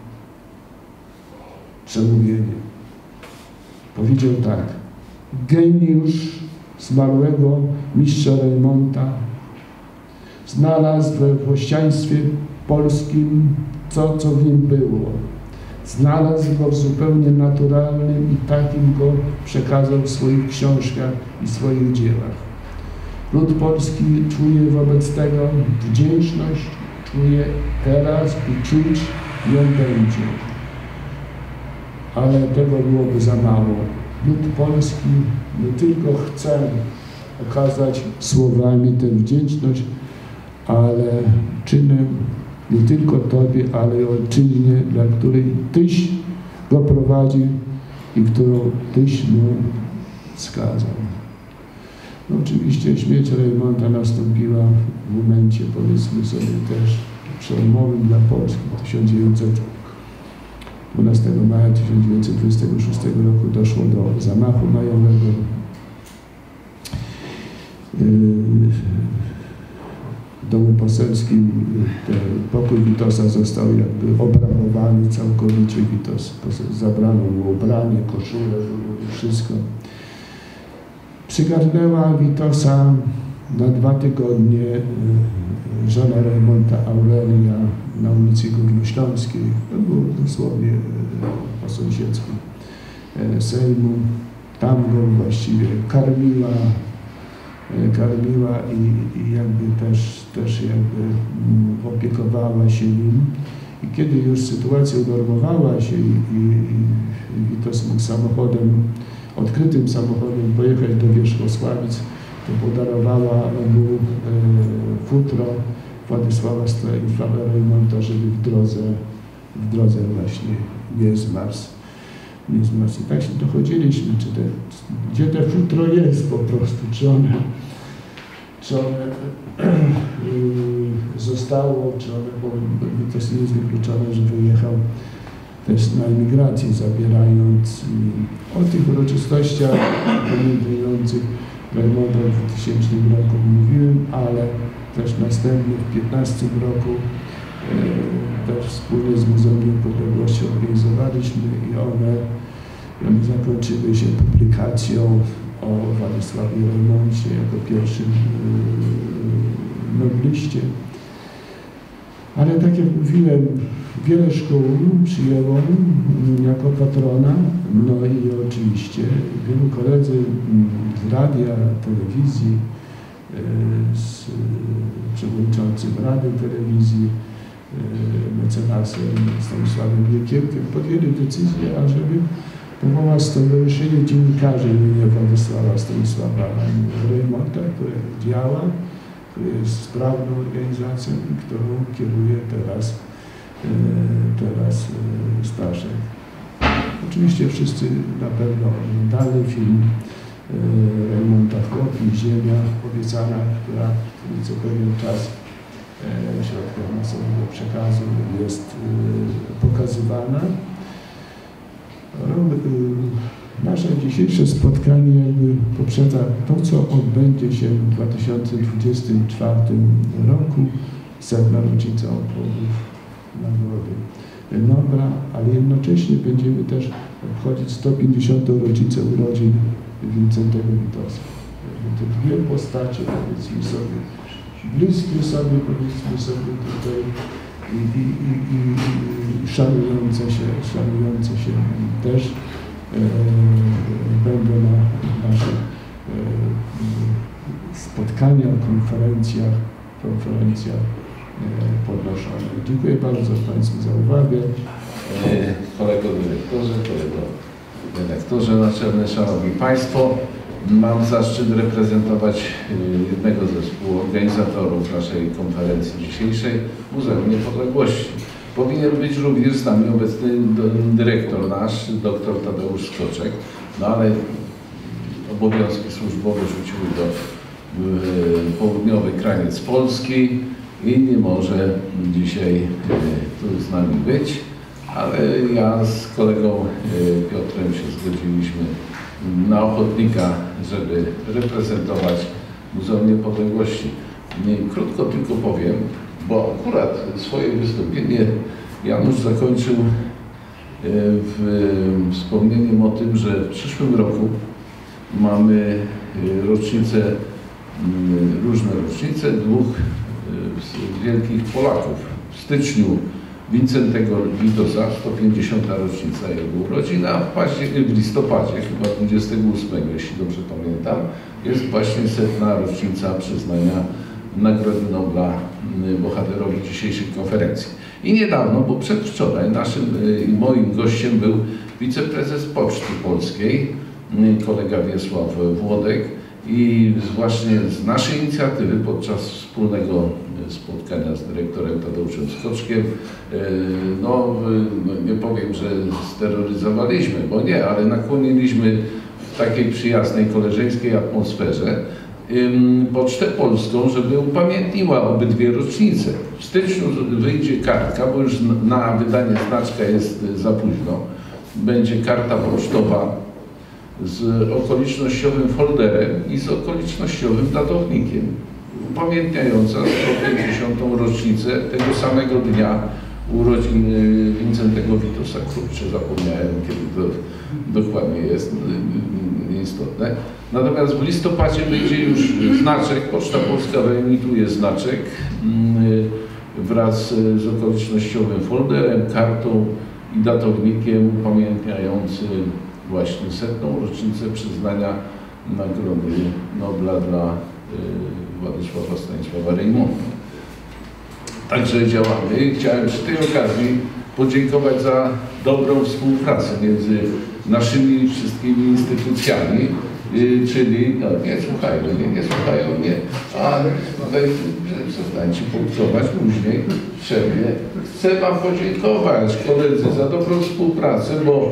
przemówienie. Powiedział tak: geniusz zmarłego mistrza Rejmonta znalazł we włościaństwie polskim to, co w nim było. Znalazł go w zupełnie naturalnym i takim go przekazał w swoich książkach i swoich dziełach. Lud polski czuje wobec tego wdzięczność, czuje teraz i czuć ją będzie. Ale tego byłoby za mało. Lud polski nie tylko chce okazać słowami tę wdzięczność, ale czynem nie tylko Tobie, ale i ojczyźnie, dla której Tyś go prowadził i którą Tyś mu wskazał. No, oczywiście śmierć Rejmonta nastąpiła w momencie, powiedzmy sobie, też przełomowym dla Polski. 12 maja 1926 roku doszło do zamachu majowego. W domu poselskim pokój Witosa został jakby obrabowany całkowicie. Witos zabrano mu ubranie, koszulę, wszystko. Przygarnęła Witosa na 2 tygodnie żona Rejmonta Aurelia na ulicy Górnośląskiej. To było dosłownie po sąsiedzku Sejmu. Tam go właściwie karmiła i jakby też jakby opiekowała się nim. I kiedy już sytuacja unormowała się i Witos mógł samochodem, odkrytym samochodem pojechać do Wierzchosławic, to podarowała mu futro Władysława Stanisława Rejmonta, żeby w drodze właśnie nie zmarzł. I tak się dochodziliśmy, gdzie te futro jest po prostu, czy one zostało, czy one, bo to jest niewykluczone, że wyjechał też na emigrację, zabierając o tych uroczystościach pamiętających Rejmonta w 2000 roku mówiłem, ale też następnie w 2015 roku też wspólnie z Muzeum Niepodległości organizowaliśmy i one zakończyły się publikacją o Władysławie Rejmoncie jako pierwszym nobliście. Ale tak jak mówiłem, wiele szkół przyjęło jako patrona, no i oczywiście wielu koledzy z radia, telewizji, z przewodniczącym Rady Telewizji, mecenasem Stanisławem Jekiełkiem podjęli decyzję, ażeby powołać Stowarzyszenie Dziennikarzy imienia Władysława Stanisława Rejmonta, które działa, które jest sprawną organizacją i którą kieruje teraz Staszek. Oczywiście wszyscy na pewno oglądali film Rejmonta Chłop i Ziemia obiecana, która co pewien czas w środkach masowego przekazu jest pokazywana. Nasze dzisiejsze spotkanie jakby poprzedza to, co odbędzie się w 2024 roku, 100. rocznica obchodów Nagrody Nobla, ale jednocześnie będziemy też obchodzić 150. rocznicę urodzin Wincentego Witosa. Te dwie postacie, powiedzmy sobie, bliskie sobie, powiedzmy sobie tutaj i szanujące się też będą na naszych spotkaniach, konferencjach podnoszone. Dziękuję bardzo Państwu za uwagę. Kolego dyrektorze, kolego redaktorze naczelny, Szanowni Państwo, mam zaszczyt reprezentować jednego ze współorganizatorów naszej konferencji dzisiejszej, Muzeum Niepodległości. Powinien być również z nami obecny dyrektor nasz, dr Tadeusz Skoczek, no ale obowiązki służbowe rzuciły do południowy kraniec Polski i nie może dzisiaj tu z nami być, ale ja z kolegą Piotrem się zgodziliśmy na ochotnika, żeby reprezentować Muzeum Niepodległości. Krótko tylko powiem, bo akurat swoje wystąpienie Janusz zakończył wspomnieniem o tym, że w przyszłym roku mamy rocznicę, różne rocznice dwóch wielkich Polaków. W styczniu Wincentego Witosa, 150. rocznica jego urodzin, a w listopadzie, chyba 28, jeśli dobrze pamiętam, jest właśnie 100. rocznica przyznania Nagrody Nobla bohaterowi dzisiejszej konferencji. I niedawno, bo przedwczoraj, naszym i moim gościem był wiceprezes Poczty Polskiej, kolega Wiesław Włodek, i właśnie z naszej inicjatywy podczas wspólnego spotkania z dyrektorem Tadeuszem Skoczkiem, no nie powiem, że steroryzowaliśmy, bo nie, ale nakłoniliśmy w takiej przyjaznej, koleżeńskiej atmosferze Pocztę Polską, żeby upamiętniła obydwie rocznice. W styczniu wyjdzie kartka, bo już na wydanie znaczka jest za późno. Będzie karta pocztowa z okolicznościowym folderem i z okolicznościowym datownikiem, upamiętniająca 150. rocznicę tego samego dnia urodzin Wincentego Witosa. Kurczę, zapomniałem, kiedy to dokładnie jest, nieistotne. Natomiast w listopadzie będzie już znaczek, Poczta Polska wyemituje znaczek wraz z okolicznościowym folderem, kartą i datownikiem upamiętniającym właśnie 100. rocznicę przyznania Nagrody Nobla dla Władysława Stanisława Reymonta. Także działamy i chciałem przy tej okazji podziękować za dobrą współpracę między naszymi wszystkimi instytucjami, czyli, no nie słuchają mnie, a przestańcie punktować później w przerwie. Chcę Wam podziękować, koledzy, za dobrą współpracę, bo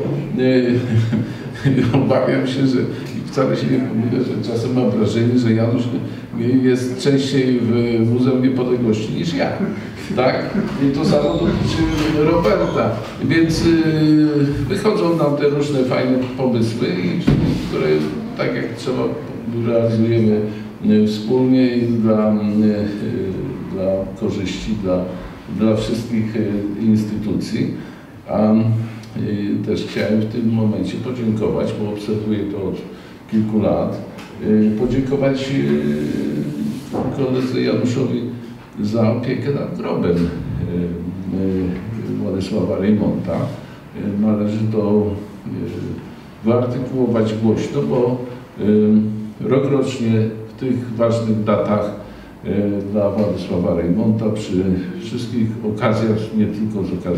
obawiam się, że wcale się nie pomylę, że czasem mam wrażenie, że Janusz jest częściej w Muzeum Niepodległości niż ja. Tak? I to samo dotyczy Roberta. Więc wychodzą nam te różne fajne pomysły, które tak jak trzeba realizujemy wspólnie i dla korzyści, dla wszystkich instytucji. A też chciałem w tym momencie podziękować, bo obserwuję to od kilku lat, podziękować koledze Januszowi za opiekę nad grobem Władysława Reymonta. Należy to wyartykułować głośno, bo rokrocznie w tych ważnych datach dla Władysława Reymonta przy wszystkich okazjach, nie tylko z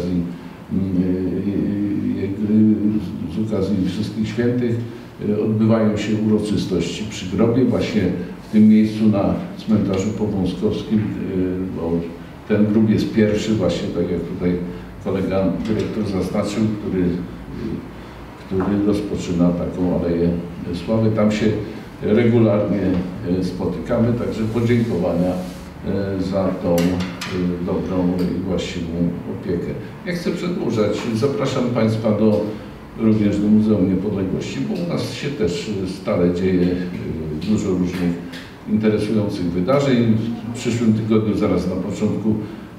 okazji wszystkich świętych, odbywają się uroczystości przy grobie, właśnie w tym miejscu na cmentarzu powązkowskim, bo ten grób jest pierwszy, właśnie tak jak tutaj kolega dyrektor zaznaczył, który rozpoczyna taką Aleję Sławy. Tam się regularnie spotykamy, także podziękowania za tą dobrą i właściwą opiekę. Nie chcę przedłużać, zapraszam Państwa również do Muzeum Niepodległości, bo u nas się też stale dzieje dużo różnych interesujących wydarzeń. W przyszłym tygodniu, zaraz na początku,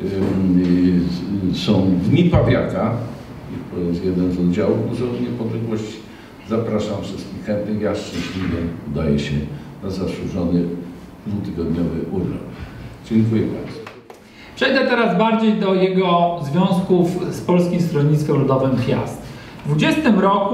są Dni Pawiaka, to jest jeden z oddziałów Muzeum Niepodległości. Zapraszam wszystkich chętnych, ja szczęśliwie udaję się na zasłużony dwutygodniowy urlop. Dziękuję bardzo. Przejdę teraz bardziej do jego związków z Polskim Stronnictwem Ludowym Piast. W 2020 roku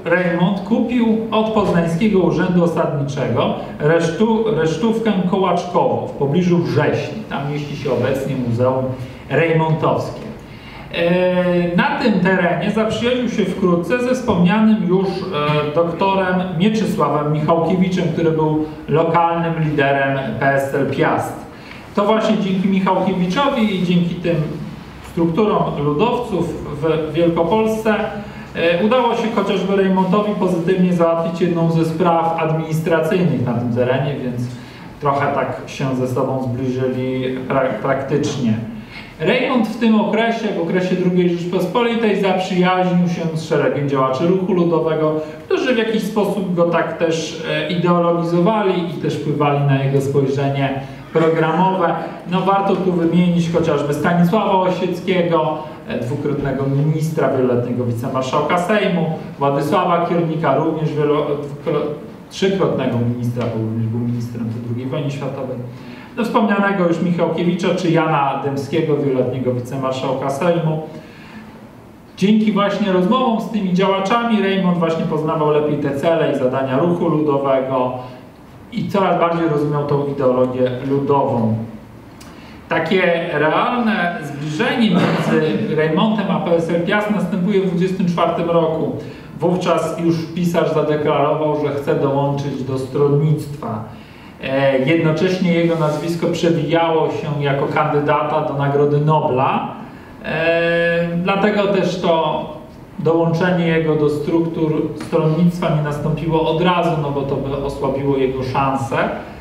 Reymont kupił od Poznańskiego Urzędu Osadniczego resztówkę kołaczkową w pobliżu Wrześni. Tam mieści się obecnie Muzeum Reymontowskie. Na tym terenie zaprzyjaźnił się wkrótce ze wspomnianym już doktorem Mieczysławem Michałkiewiczem, który był lokalnym liderem PSL Piast. To właśnie dzięki Michałkiewiczowi i dzięki tym strukturom ludowców w Wielkopolsce udało się chociażby Reymontowi pozytywnie załatwić jedną ze spraw administracyjnych na tym terenie, więc trochę tak się ze sobą zbliżyli praktycznie. Reymont w tym okresie, w okresie II Rzeczypospolitej, zaprzyjaźnił się z szeregiem działaczy ruchu ludowego, którzy w jakiś sposób go tak też ideologizowali i też wpływali na jego spojrzenie programowe. No warto tu wymienić chociażby Stanisława Osieckiego, dwukrotnego ministra, wieloletniego wicemarszałka Sejmu, Władysława Kiernika, również trzykrotnego ministra, bo również był ministrem w II wojnie światowej. Do wspomnianego już Michałkiewicza czy Jana Dębskiego, wieloletniego wicemarszałka Sejmu. Dzięki właśnie rozmowom z tymi działaczami Reymont właśnie poznawał lepiej te cele i zadania ruchu ludowego i coraz bardziej rozumiał tą ideologię ludową. Takie realne zbliżenie między Reymontem a PSL Piast następuje w 1924 roku. Wówczas już pisarz zadeklarował, że chce dołączyć do stronnictwa. Jednocześnie jego nazwisko przewijało się jako kandydata do Nagrody Nobla. Dlatego też to dołączenie jego do struktur stronnictwa nie nastąpiło od razu, no bo to by osłabiło jego szanse.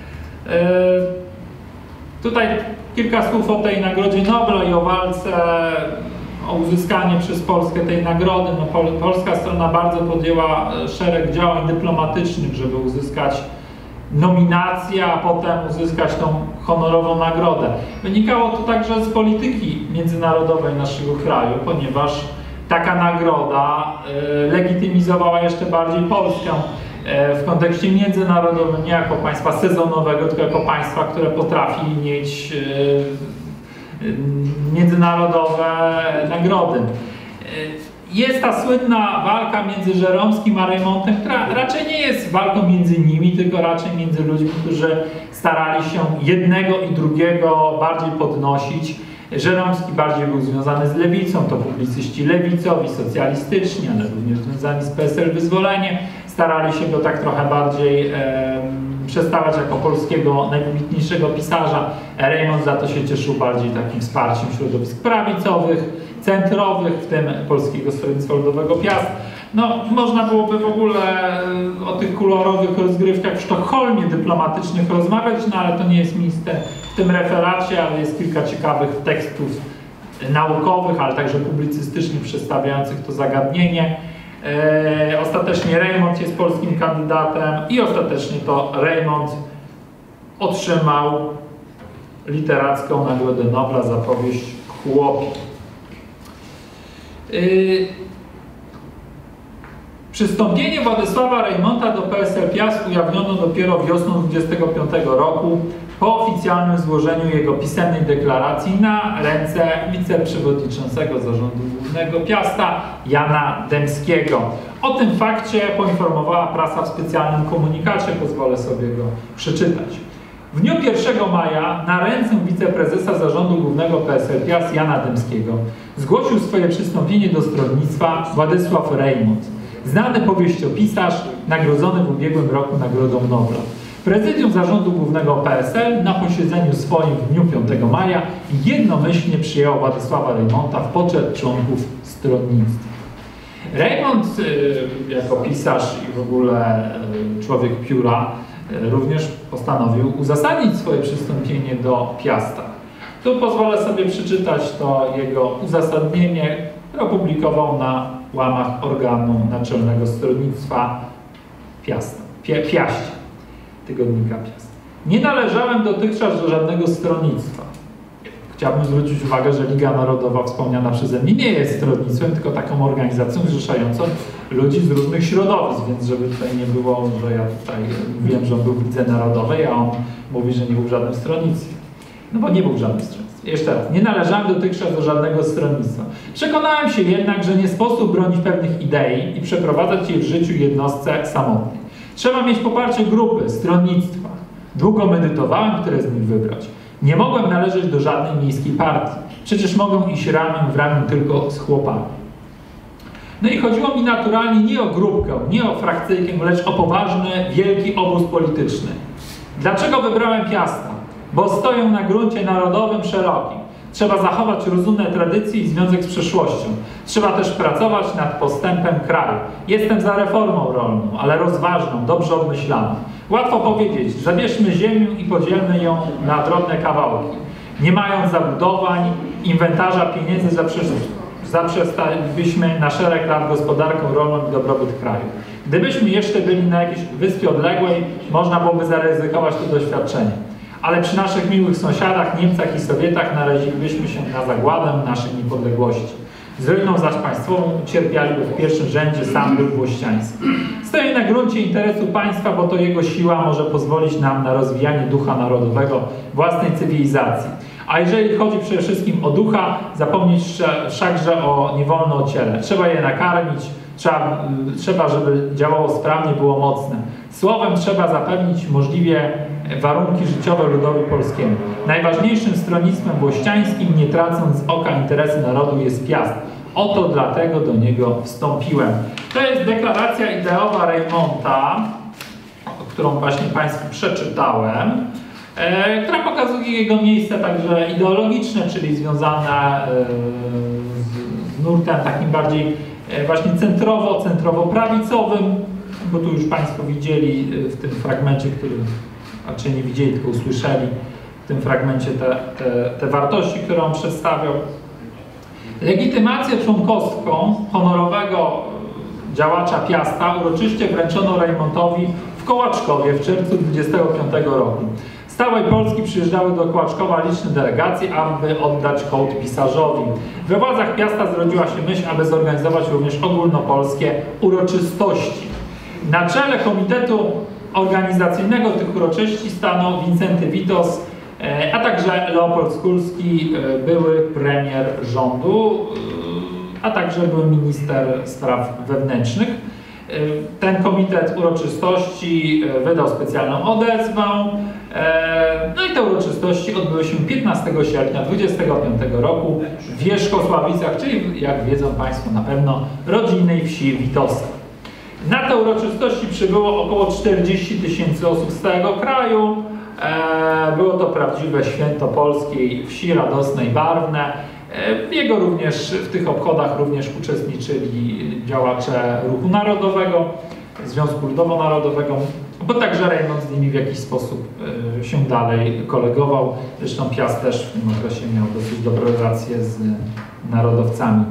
Tutaj kilka słów o tej Nagrodzie Nobla i o walce o uzyskanie przez Polskę tej nagrody. No, polska strona bardzo podjęła szereg działań dyplomatycznych, żeby uzyskać nominację, a potem uzyskać tą honorową nagrodę. Wynikało to także z polityki międzynarodowej naszego kraju, ponieważ taka nagroda legitymizowała jeszcze bardziej Polskę w kontekście międzynarodowym, nie jako państwa sezonowego, tylko jako państwa, które potrafi mieć międzynarodowe nagrody. Jest ta słynna walka między Żeromskim a Reymontem, która raczej nie jest walką między nimi, tylko raczej między ludźmi, którzy starali się jednego i drugiego bardziej podnosić. Żeromski bardziej był związany z lewicą, to publicyści lewicowi, socjalistyczni, ale również związani z PSL Wyzwolenie. Starali się go tak trochę bardziej przedstawiać jako polskiego najwybitniejszego pisarza. Reymont za to się cieszył bardziej takim wsparciem środowisk prawicowych, centrowych, w tym Polskiego Stronnictwa Ludowego Piast. No, można byłoby w ogóle o tych kolorowych rozgrywkach w Sztokholmie dyplomatycznych rozmawiać, no ale to nie jest miejsce w tym referacie, ale jest kilka ciekawych tekstów naukowych, ale także publicystycznych przedstawiających to zagadnienie. Ostatecznie Reymont jest polskim kandydatem i ostatecznie to Reymont otrzymał literacką Nagrodę Nobla za powieść Chłopi. Przystąpienie Władysława Reymonta do PSL Piast ujawniono dopiero wiosną 1925 roku po oficjalnym złożeniu jego pisemnej deklaracji na ręce wiceprzewodniczącego Zarządu Głównego Piasta Jana Dębskiego. O tym fakcie poinformowała prasa w specjalnym komunikacie, pozwolę sobie go przeczytać. W dniu 1 maja na ręce wiceprezesa Zarządu Głównego PSL Piast Jana Dębskiego zgłosił swoje przystąpienie do stronnictwa Władysław Reymont, znany powieściopisarz, nagrodzony w ubiegłym roku Nagrodą Nobla. Prezydium Zarządu Głównego PSL na posiedzeniu swoim w dniu 5 maja jednomyślnie przyjęło Władysława Reymonta w poczet członków stronnictwa. Reymont jako pisarz i w ogóle człowiek pióra również postanowił uzasadnić swoje przystąpienie do Piasta. Tu pozwolę sobie przeczytać to jego uzasadnienie, które opublikował na łamach organu Naczelnego Stronnictwa Piaście, tygodnika Piast. Nie należałem dotychczas do żadnego stronnictwa. Chciałbym zwrócić uwagę, że Liga Narodowa wspomniana przeze mnie nie jest stronnictwem, tylko taką organizacją zrzeszającą ludzi z różnych środowisk, więc żeby tutaj nie było, że ja tutaj wiem, że on był w Lidze Narodowej, a on mówi, że nie był w żadnym stronnictwie. No bo nie był w żadnym stronnictwie. Jeszcze raz, nie należałem dotychczas do żadnego stronnictwa. Przekonałem się jednak, że nie sposób bronić pewnych idei i przeprowadzać je w życiu jednostce samotnej. Trzeba mieć poparcie grupy, stronnictwa. Długo medytowałem, które z nich wybrać. Nie mogłem należeć do żadnej miejskiej partii. Przecież mogę iść ramię w ramię tylko z chłopami. No i chodziło mi naturalnie nie o grupkę, nie o frakcyjkę, lecz o poważny, wielki obóz polityczny. Dlaczego wybrałem Piasta? Bo stoją na gruncie narodowym szerokim. Trzeba zachować rozumne tradycje i związek z przeszłością. Trzeba też pracować nad postępem kraju. Jestem za reformą rolną, ale rozważną, dobrze obmyślaną. Łatwo powiedzieć, zabierzmy ziemię i podzielmy ją na drobne kawałki. Nie mając zabudowań, inwentarza pieniędzy zaprzestalibyśmy na szereg lat gospodarką rolną i dobrobyt kraju. Gdybyśmy jeszcze byli na jakiejś wyspie odległej, można byłoby zaryzykować to doświadczenie. Ale przy naszych miłych sąsiadach, Niemcach i Sowietach narazilibyśmy się na zagładę naszej niepodległości. Z ruiną zaś państwową ucierpialiby w pierwszym rzędzie sam lud włościański. Stoi na gruncie interesu państwa, bo to jego siła może pozwolić nam na rozwijanie ducha narodowego własnej cywilizacji. A jeżeli chodzi przede wszystkim o ducha, zapomnieć wszakże nie wolno o ciele. Trzeba je nakarmić, trzeba, żeby działało sprawnie, było mocne. Słowem trzeba zapewnić możliwie warunki życiowe ludowi polskiemu. Najważniejszym stronnictwem włościańskim, nie tracąc z oka interesu narodu, jest Piast. Oto dlatego do niego wstąpiłem. To jest deklaracja ideowa Reymonta, którą właśnie Państwu przeczytałem, która pokazuje jego miejsce także ideologiczne, czyli związane z nurtem takim bardziej właśnie centrowo-prawicowym, bo tu już Państwo widzieli w tym fragmencie, który raczej nie widzieli, tylko usłyszeli w tym fragmencie te wartości, które on przedstawiał. Legitymację członkowską honorowego działacza Piasta uroczyście wręczono Reymontowi w Kołaczkowie w czerwcu 1925 roku. Z całej Polski przyjeżdżały do Kołaczkowa liczne delegacje, aby oddać hołd pisarzowi. We władzach Piasta zrodziła się myśl, aby zorganizować również ogólnopolskie uroczystości. Na czele komitetu organizacyjnego tych uroczystości stanął Wincenty Witos, a także Leopold Skulski, były premier rządu, a także były minister spraw wewnętrznych. Ten komitet uroczystości wydał specjalną odezwę, no i te uroczystości odbyły się 15 sierpnia 1925 roku w Wierzchosławicach, czyli jak wiedzą Państwo na pewno rodzinnej wsi Witosa. Na te uroczystości przybyło około 40 000 osób z całego kraju. Było to prawdziwe święto polskiej wsi, radosne i barwne. W tych obchodach również uczestniczyli działacze Ruchu Narodowego, Związku Ludowo-Narodowego, bo także Reymont z nimi w jakiś sposób się dalej kolegował. Zresztą Piast też w tym okresie miał dosyć dobre relacje z narodowcami.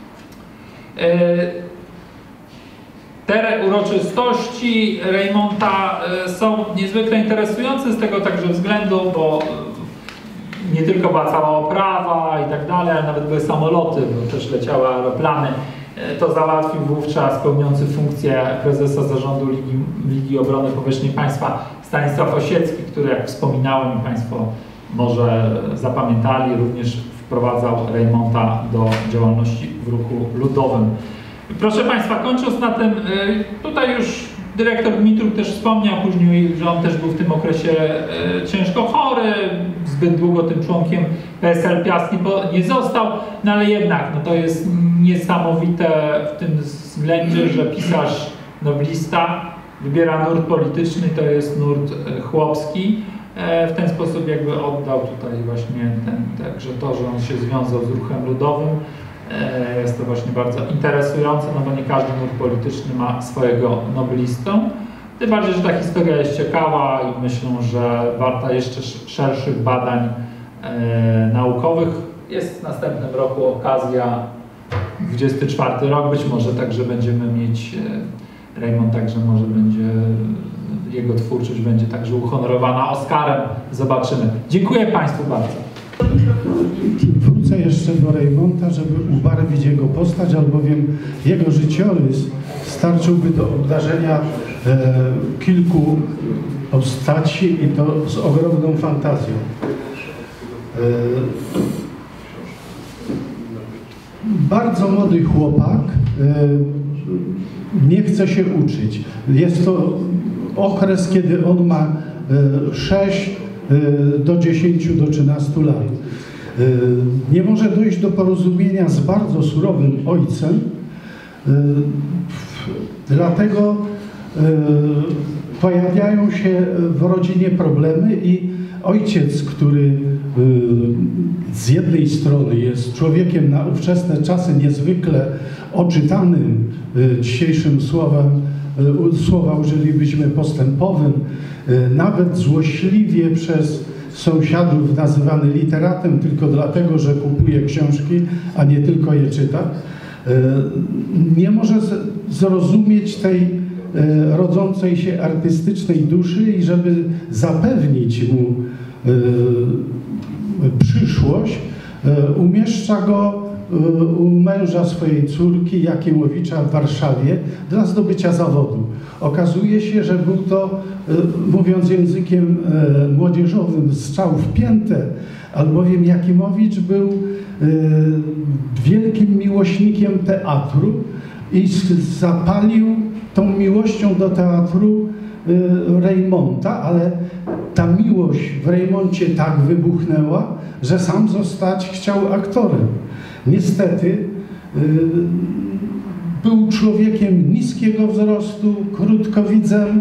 Te uroczystości Reymonta są niezwykle interesujące z tego także względu, bo nie tylko była cała oprawa i tak dalej, ale nawet były samoloty, bo też leciały aeroplany. To załatwił wówczas pełniący funkcję prezesa zarządu Ligi Obrony Powierzchni Państwa Stanisław Osiecki, który, jak wspominałem, Państwo może zapamiętali, również wprowadzał Reymonta do działalności w ruchu ludowym. Proszę Państwa, kończąc na tym, tutaj już dyrektor Dmitruk też wspomniał później, że on też był w tym okresie ciężko chory, zbyt długo tym członkiem PSL Piast nie został, no ale jednak no to jest niesamowite w tym względzie, że pisarz noblista wybiera nurt polityczny, to jest nurt chłopski. W ten sposób jakby oddał tutaj właśnie także to, że on się związał z ruchem ludowym. Jest to właśnie bardzo interesujące, no bo nie każdy nurt polityczny ma swojego noblistę. Tym bardziej, że ta historia jest ciekawa i myślę, że warta jeszcze szerszych badań naukowych. Jest w następnym roku okazja, 24 rok, być może także będziemy mieć, Reymont także może będzie, jego twórczość będzie także uhonorowana Oscarem. Zobaczymy. Dziękuję Państwu bardzo. Wrócę jeszcze do Reymonta, żeby ubarwić jego postać, albowiem jego życiorys starczyłby do obdarzenia kilku postaci i to z ogromną fantazją. Bardzo młody chłopak, nie chce się uczyć. Jest to okres, kiedy on ma 6 do 10 do 13 lat. Nie może dojść do porozumienia z bardzo surowym ojcem, dlatego pojawiają się w rodzinie problemy i ojciec, który z jednej strony jest człowiekiem na ówczesne czasy niezwykle oczytanym dzisiejszym słowa użylibyśmy postępowym, nawet złośliwie przez sąsiadów nazywany literatem tylko dlatego, że kupuje książki, a nie tylko je czyta, nie może zrozumieć tej rodzącej się artystycznej duszy i żeby zapewnić mu przyszłość, umieszcza go u męża swojej córki, Jakimowicza, w Warszawie dla zdobycia zawodu. Okazuje się, że był to, mówiąc językiem młodzieżowym, strzał w piętę, albowiem Jakimowicz był wielkim miłośnikiem teatru i zapalił tą miłością do teatru Reymonta, ale ta miłość w Reymoncie tak wybuchnęła, że sam zostać chciał aktorem. Niestety był człowiekiem niskiego wzrostu, krótkowidzem,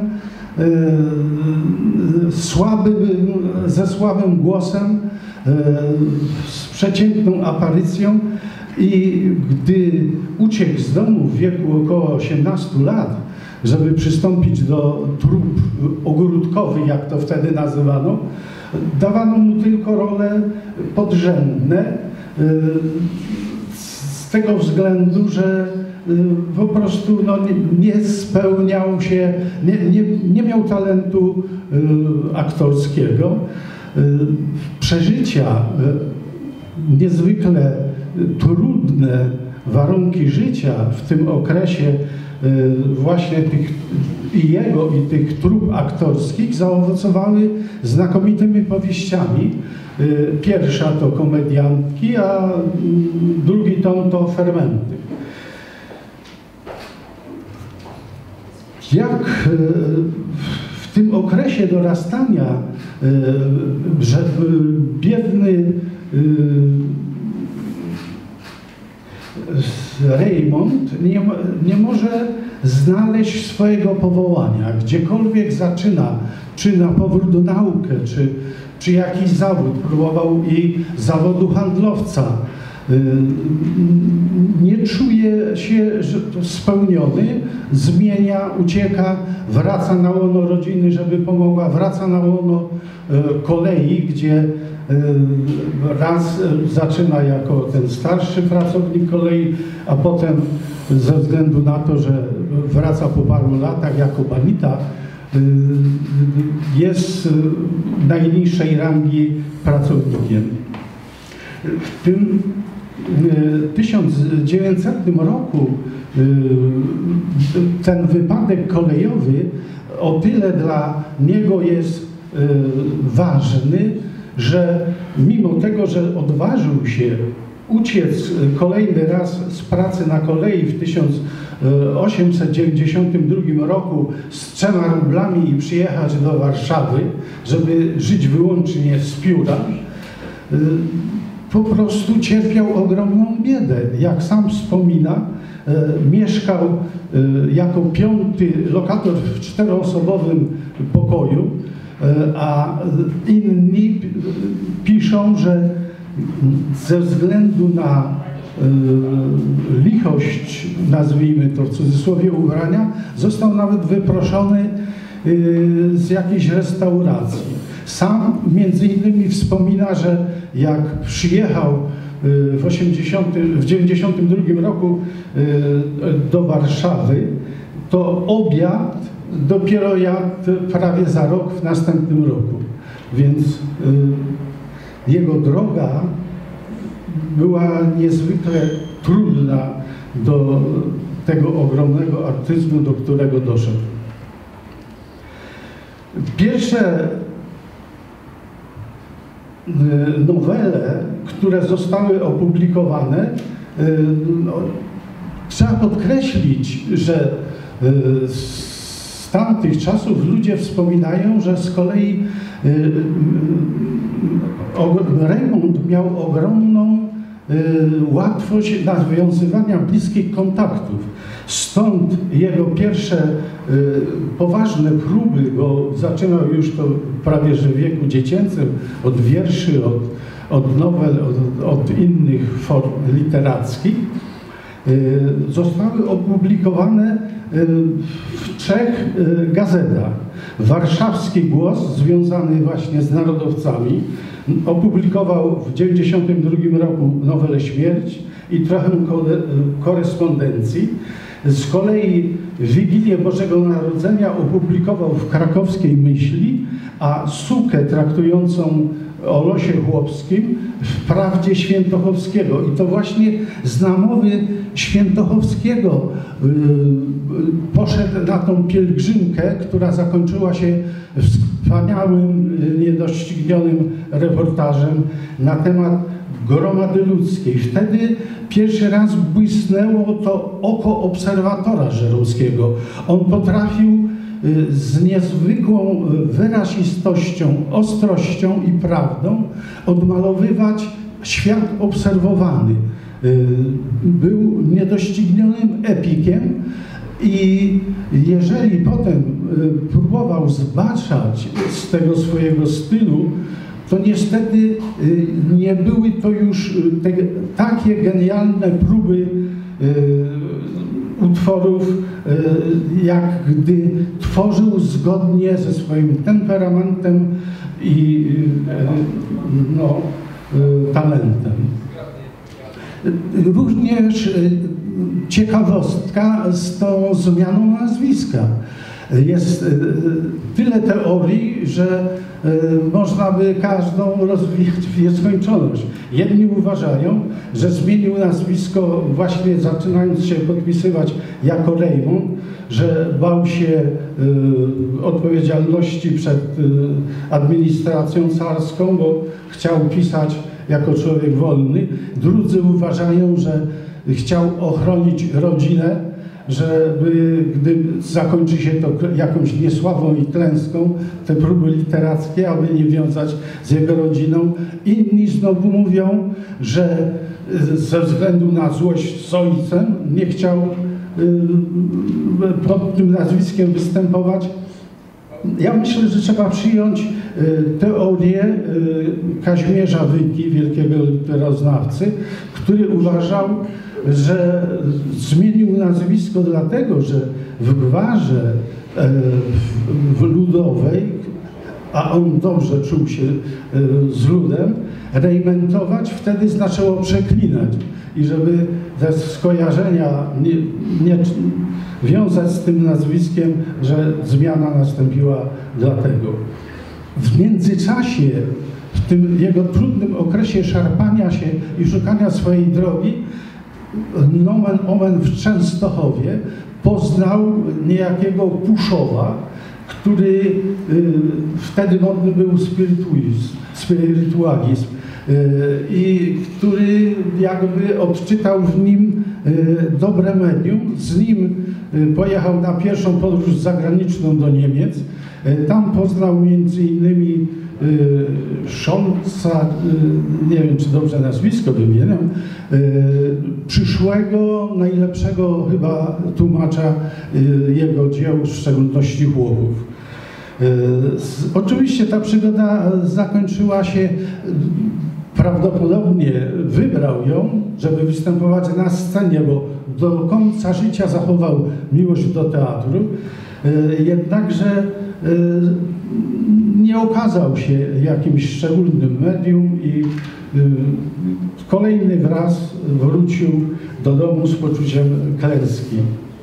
ze słabym głosem, z przeciętną aparycją i gdy uciekł z domu w wieku około 18 lat, żeby przystąpić do trup ogródkowych, jak to wtedy nazywano, dawano mu tylko role podrzędne, z tego względu, że po prostu nie spełniał się, nie miał talentu aktorskiego. Przeżycia, niezwykle trudne warunki życia w tym okresie właśnie tych trup aktorskich zaowocowały znakomitymi powieściami. Pierwsza to Komediantki, a drugi tom to Fermenty. Jak w tym okresie dorastania, że biedny Reymont nie może znaleźć swojego powołania. Gdziekolwiek zaczyna, czy na powrót do naukę, czy jakiś zawód, próbował i zawodu handlowca, nie czuje się spełniony, zmienia, ucieka, wraca na łono rodziny, żeby pomogła, wraca na łono kolei, gdzie raz zaczyna jako ten starszy pracownik kolei, a potem ze względu na to, że wraca po paru latach jako banita, jest najniższej rangi pracownikiem. W tym 1900 roku ten wypadek kolejowy o tyle dla niego jest ważny, że mimo tego, że odważył się uciec kolejny raz z pracy na kolei w 1892 roku z 3 rublami i przyjechać do Warszawy, żeby żyć wyłącznie z pióra, po prostu cierpiał ogromną biedę. Jak sam wspomina, mieszkał jako 5. lokator w 4-osobowym pokoju, a inni piszą, że ze względu na lichość, nazwijmy to w cudzysłowie, ubrania, został nawet wyproszony z jakiejś restauracji. Sam między innymi wspomina, że jak przyjechał w 1992 roku do Warszawy, to obiad dopiero jadł prawie za rok w następnym roku. Więc jego droga była niezwykle trudna do tego ogromnego artyzmu, do którego doszedł. nowele, które zostały opublikowane, trzeba podkreślić, że z tamtych czasów ludzie wspominają, że z kolei Reymont miał ogromną łatwość nawiązywania bliskich kontaktów. Stąd jego pierwsze poważne próby, bo zaczynał już to prawie że w wieku dziecięcym, od wierszy, od nowel, od innych form literackich, zostały opublikowane w 3 gazetach. Warszawski Głos, związany właśnie z narodowcami, opublikował w 1992 roku nowelę Śmierć i trochę korespondencji. Z kolei Wigilię Bożego Narodzenia opublikował w Krakowskiej Myśli, a Sukę traktującą o losie chłopskim w Prawdzie Świętochowskiego. I to właśnie z namowy Świętochowskiego poszedł na tą pielgrzymkę, która zakończyła się wspaniałym, niedoścignionym reportażem na temat gromady ludzkiej. Wtedy pierwszy raz błysnęło to oko obserwatora Żeromskiego. On potrafił z niezwykłą wyrazistością, ostrością i prawdą odmalowywać świat obserwowany. Był niedoścignionym epikiem i jeżeli potem próbował zbaczać z tego swojego stylu, to niestety nie były to już takie genialne próby utworów, jak gdy tworzył zgodnie ze swoim temperamentem i talentem. Również ciekawostka z tą zmianą nazwiska. Jest tyle teorii, że można by każdą rozwijać w nieskończoność. Jedni uważają, że zmienił nazwisko właśnie zaczynając się podpisywać jako Reymont, że bał się odpowiedzialności przed administracją carską, bo chciał pisać jako człowiek wolny. Drudzy uważają, że chciał ochronić rodzinę, żeby gdy zakończy się to jakąś niesławą i klęską, te próby literackie, aby nie wiązać z jego rodziną. Inni znowu mówią, że ze względu na złość z ojcem nie chciał pod tym nazwiskiem występować. Ja myślę, że trzeba przyjąć teorię Kazimierza Wyki, wielkiego literoznawcy, który uważał, że zmienił nazwisko dlatego, że w gwarze w ludowej, a on dobrze czuł się z ludem, rejmentować wtedy znaczyło przeklinać. I żeby te skojarzenia nie wiązać z tym nazwiskiem, że zmiana nastąpiła dlatego. W międzyczasie, w tym jego trudnym okresie szarpania się i szukania swojej drogi, nomen omen w Częstochowie poznał niejakiego Puszowa, który wtedy modny był spirytualizm i który jakby odczytał w nim dobre medium. Z nim pojechał na pierwszą podróż zagraniczną do Niemiec. Tam poznał między innymi Scholza, nie wiem czy dobrze nazwisko wymieniam, przyszłego, najlepszego chyba tłumacza jego dzieł, w szczególności Chłopów. Oczywiście ta przygoda zakończyła się, prawdopodobnie wybrał ją, żeby występować na scenie, bo do końca życia zachował miłość do teatru, jednakże nie okazał się jakimś szczególnym medium i kolejny raz wrócił do domu z poczuciem klęski.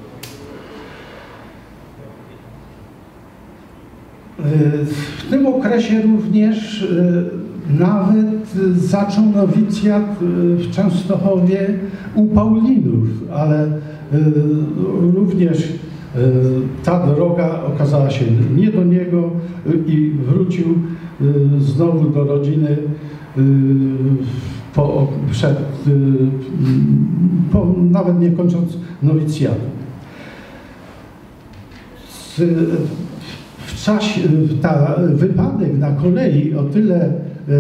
W tym okresie również nawet zaczął nowicjat w Częstochowie u Paulinów, ale również ta droga okazała się nie do niego i wrócił znowu do rodziny nawet nie kończąc nowicjatu. W czasie, wypadek na kolei o tyle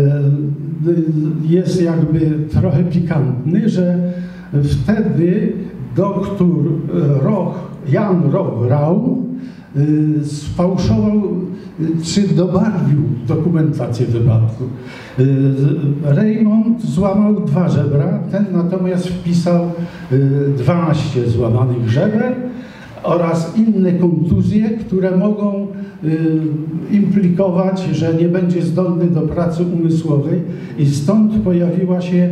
jest jakby trochę pikantny, że wtedy doktor Jan Rau sfałszował czy dobarwił dokumentację wypadku. Reymont złamał 2 żebra, ten natomiast wpisał 12 złamanych żeber oraz inne kontuzje, które mogą implikować, że nie będzie zdolny do pracy umysłowej i stąd pojawiła się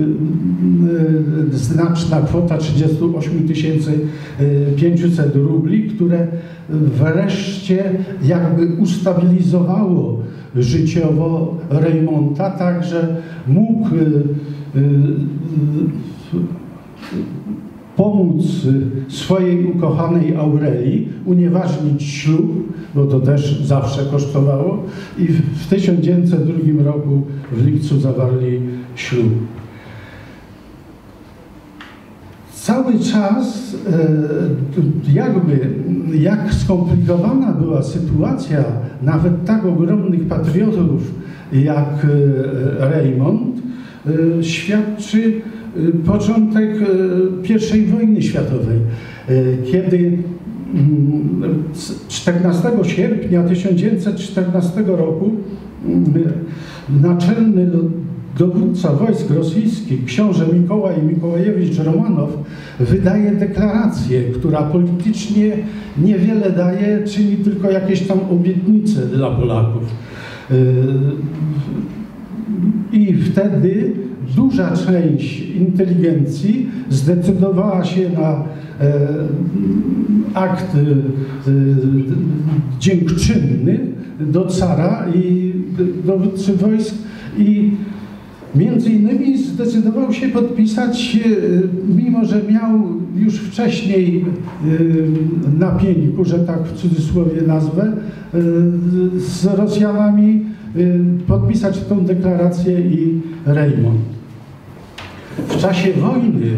znaczna kwota 38 500 rubli, które wreszcie jakby ustabilizowało życiowo Reymonta, tak że mógł pomóc swojej ukochanej Aurelii, unieważnić ślub, bo to też zawsze kosztowało, i w 1902 roku w lipcu zawarli ślub. Cały czas jak skomplikowana była sytuacja nawet tak ogromnych patriotów jak Reymont, świadczy początek I wojny światowej, kiedy 14 sierpnia 1914 roku naczelny dowódca wojsk rosyjskich, książę Mikołaj Mikołajewicz Romanow, wydaje deklarację, która politycznie niewiele daje, czyni tylko jakieś tam obietnice dla Polaków. I wtedy duża część inteligencji zdecydowała się na akt dziękczynny do cara i dowódcy wojsk i między innymi zdecydował się podpisać, mimo że miał już wcześniej na pieńku, że tak w cudzysłowie nazwę, z Rosjanami podpisać tę deklarację i Reymont. W czasie wojny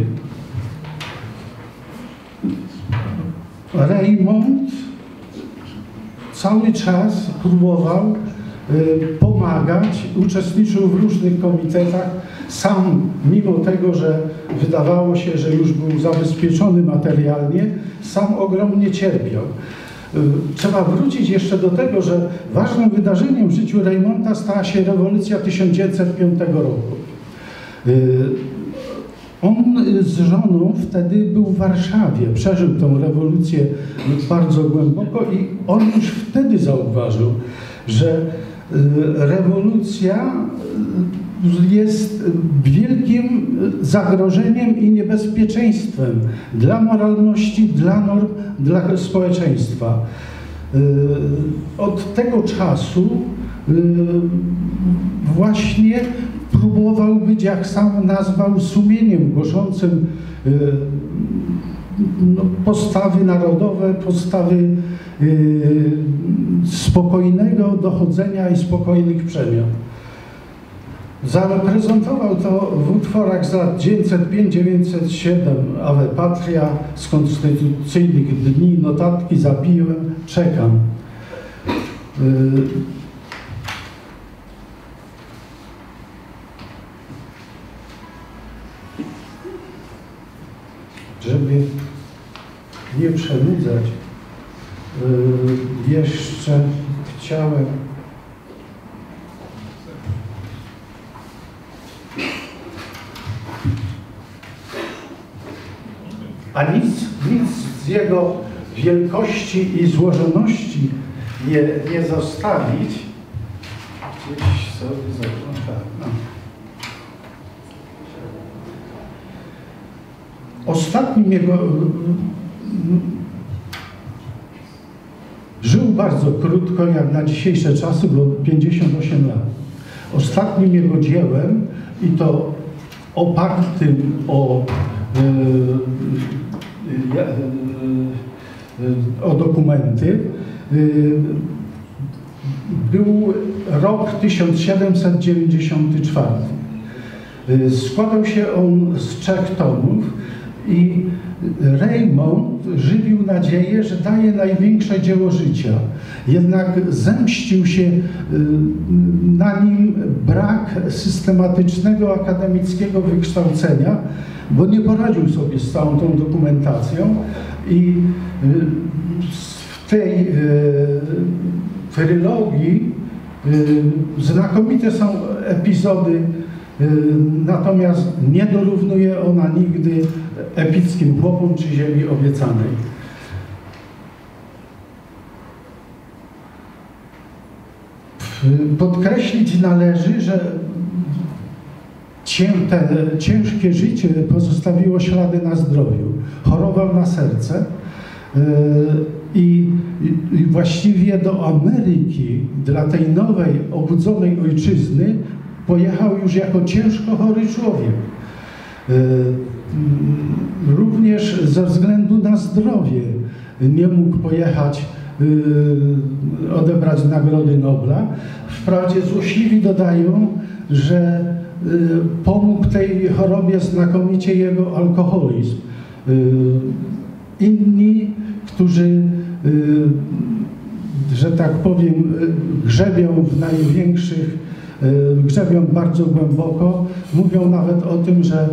Reymont cały czas próbował pomagać, uczestniczył w różnych komitetach. Sam, mimo tego, że wydawało się, że już był zabezpieczony materialnie, sam ogromnie cierpiał. Trzeba wrócić jeszcze do tego, że ważnym wydarzeniem w życiu Reymonta stała się rewolucja 1905 roku. On z żoną wtedy był w Warszawie, przeżył tę rewolucję bardzo głęboko i on już wtedy zauważył, że rewolucja jest wielkim zagrożeniem i niebezpieczeństwem dla moralności, dla norm, dla społeczeństwa. Od tego czasu właśnie próbował być, jak sam nazwał, sumieniem głoszącym postawy narodowe, postawy spokojnego dochodzenia i spokojnych przemian. Zareprezentował to w utworach z lat 905-907 Ave Patria, z konstytucyjnych dni, notatki zabiłem, czekam. Żeby nie przenudzać, jeszcze chciałem nic z jego wielkości i złożoności nie zostawić. Gdzieś sobie zaglądam. Ostatnim jego... Żył bardzo krótko, jak na dzisiejsze czasy, bo 58 lat. Ostatnim jego dziełem, i to opartym o dokumenty, Był rok 1794. Składał się on z 3 tomów i Reymont żywił nadzieję, że daje największe dzieło życia. Jednak zemścił się na nim brak systematycznego akademickiego wykształcenia, bo nie poradził sobie z całą tą dokumentacją i w tej trylogii znakomite są epizody, natomiast nie dorównuje ona nigdy epickim chłopom czy Ziemi Obiecanej. Podkreślić należy, że ciężkie życie pozostawiło ślady na zdrowiu. Chorował na serce i właściwie do Ameryki, dla tej nowej, obudzonej ojczyzny, pojechał już jako ciężko chory człowiek. Również ze względu na zdrowie nie mógł pojechać odebrać Nagrody Nobla. Wprawdzie złośliwi dodają, że pomógł tej chorobie znakomicie jego alkoholizm. Inni, którzy, że tak powiem, grzebią w największych, grzebią bardzo głęboko, mówią nawet o tym, że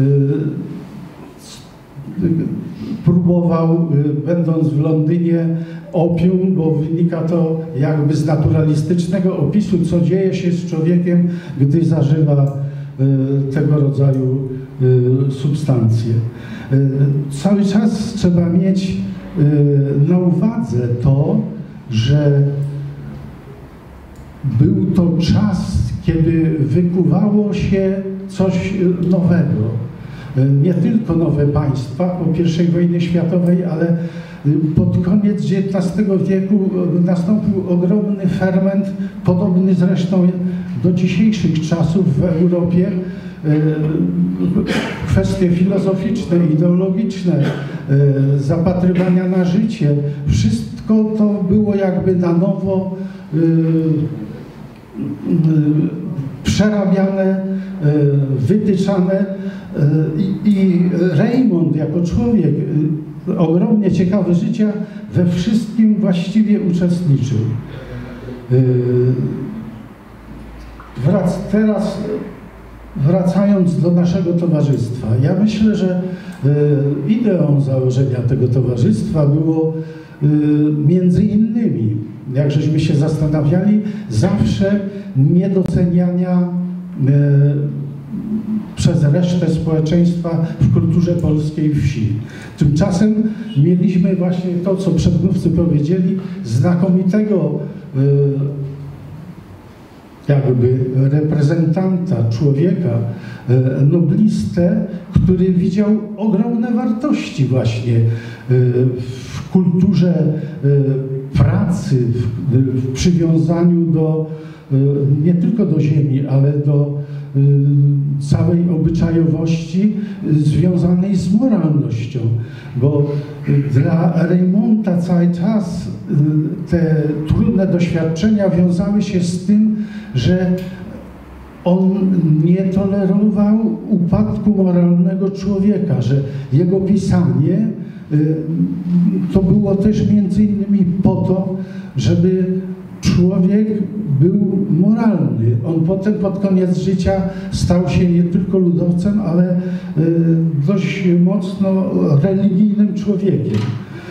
próbował, będąc w Londynie, opium, bo wynika to jakby z naturalistycznego opisu, co dzieje się z człowiekiem, gdy zażywa tego rodzaju substancje. Cały czas trzeba mieć na uwadze to, że był to czas, kiedy wykuwało się coś nowego. Nie tylko nowe państwa po I wojnie światowej, ale pod koniec XIX wieku nastąpił ogromny ferment, podobny zresztą do dzisiejszych czasów w Europie. Kwestie filozoficzne, ideologiczne, zapatrywania na życie, wszystko to było jakby na nowo przerabiane, wytyczane i Reymont jako człowiek ogromnie ciekawy życia we wszystkim właściwie uczestniczył. Teraz wracając do naszego towarzystwa, ja myślę, że ideą założenia tego towarzystwa było między innymi, jak żeśmy się zastanawiali, zawsze niedoceniania przez resztę społeczeństwa w kulturze polskiej wsi. Tymczasem mieliśmy właśnie to, co przedmówcy powiedzieli, znakomitego jakby reprezentanta, człowieka, noblistę, który widział ogromne wartości właśnie w kulturze pracy, w przywiązaniu do, nie tylko do ziemi, ale do całej obyczajowości związanej z moralnością, bo dla Reymonta cały czas te trudne doświadczenia wiązały się z tym, że on nie tolerował upadku moralnego człowieka, że jego pisanie to było też między innymi po to, żeby człowiek był moralny. On potem pod koniec życia stał się nie tylko ludowcem, ale dość mocno religijnym człowiekiem.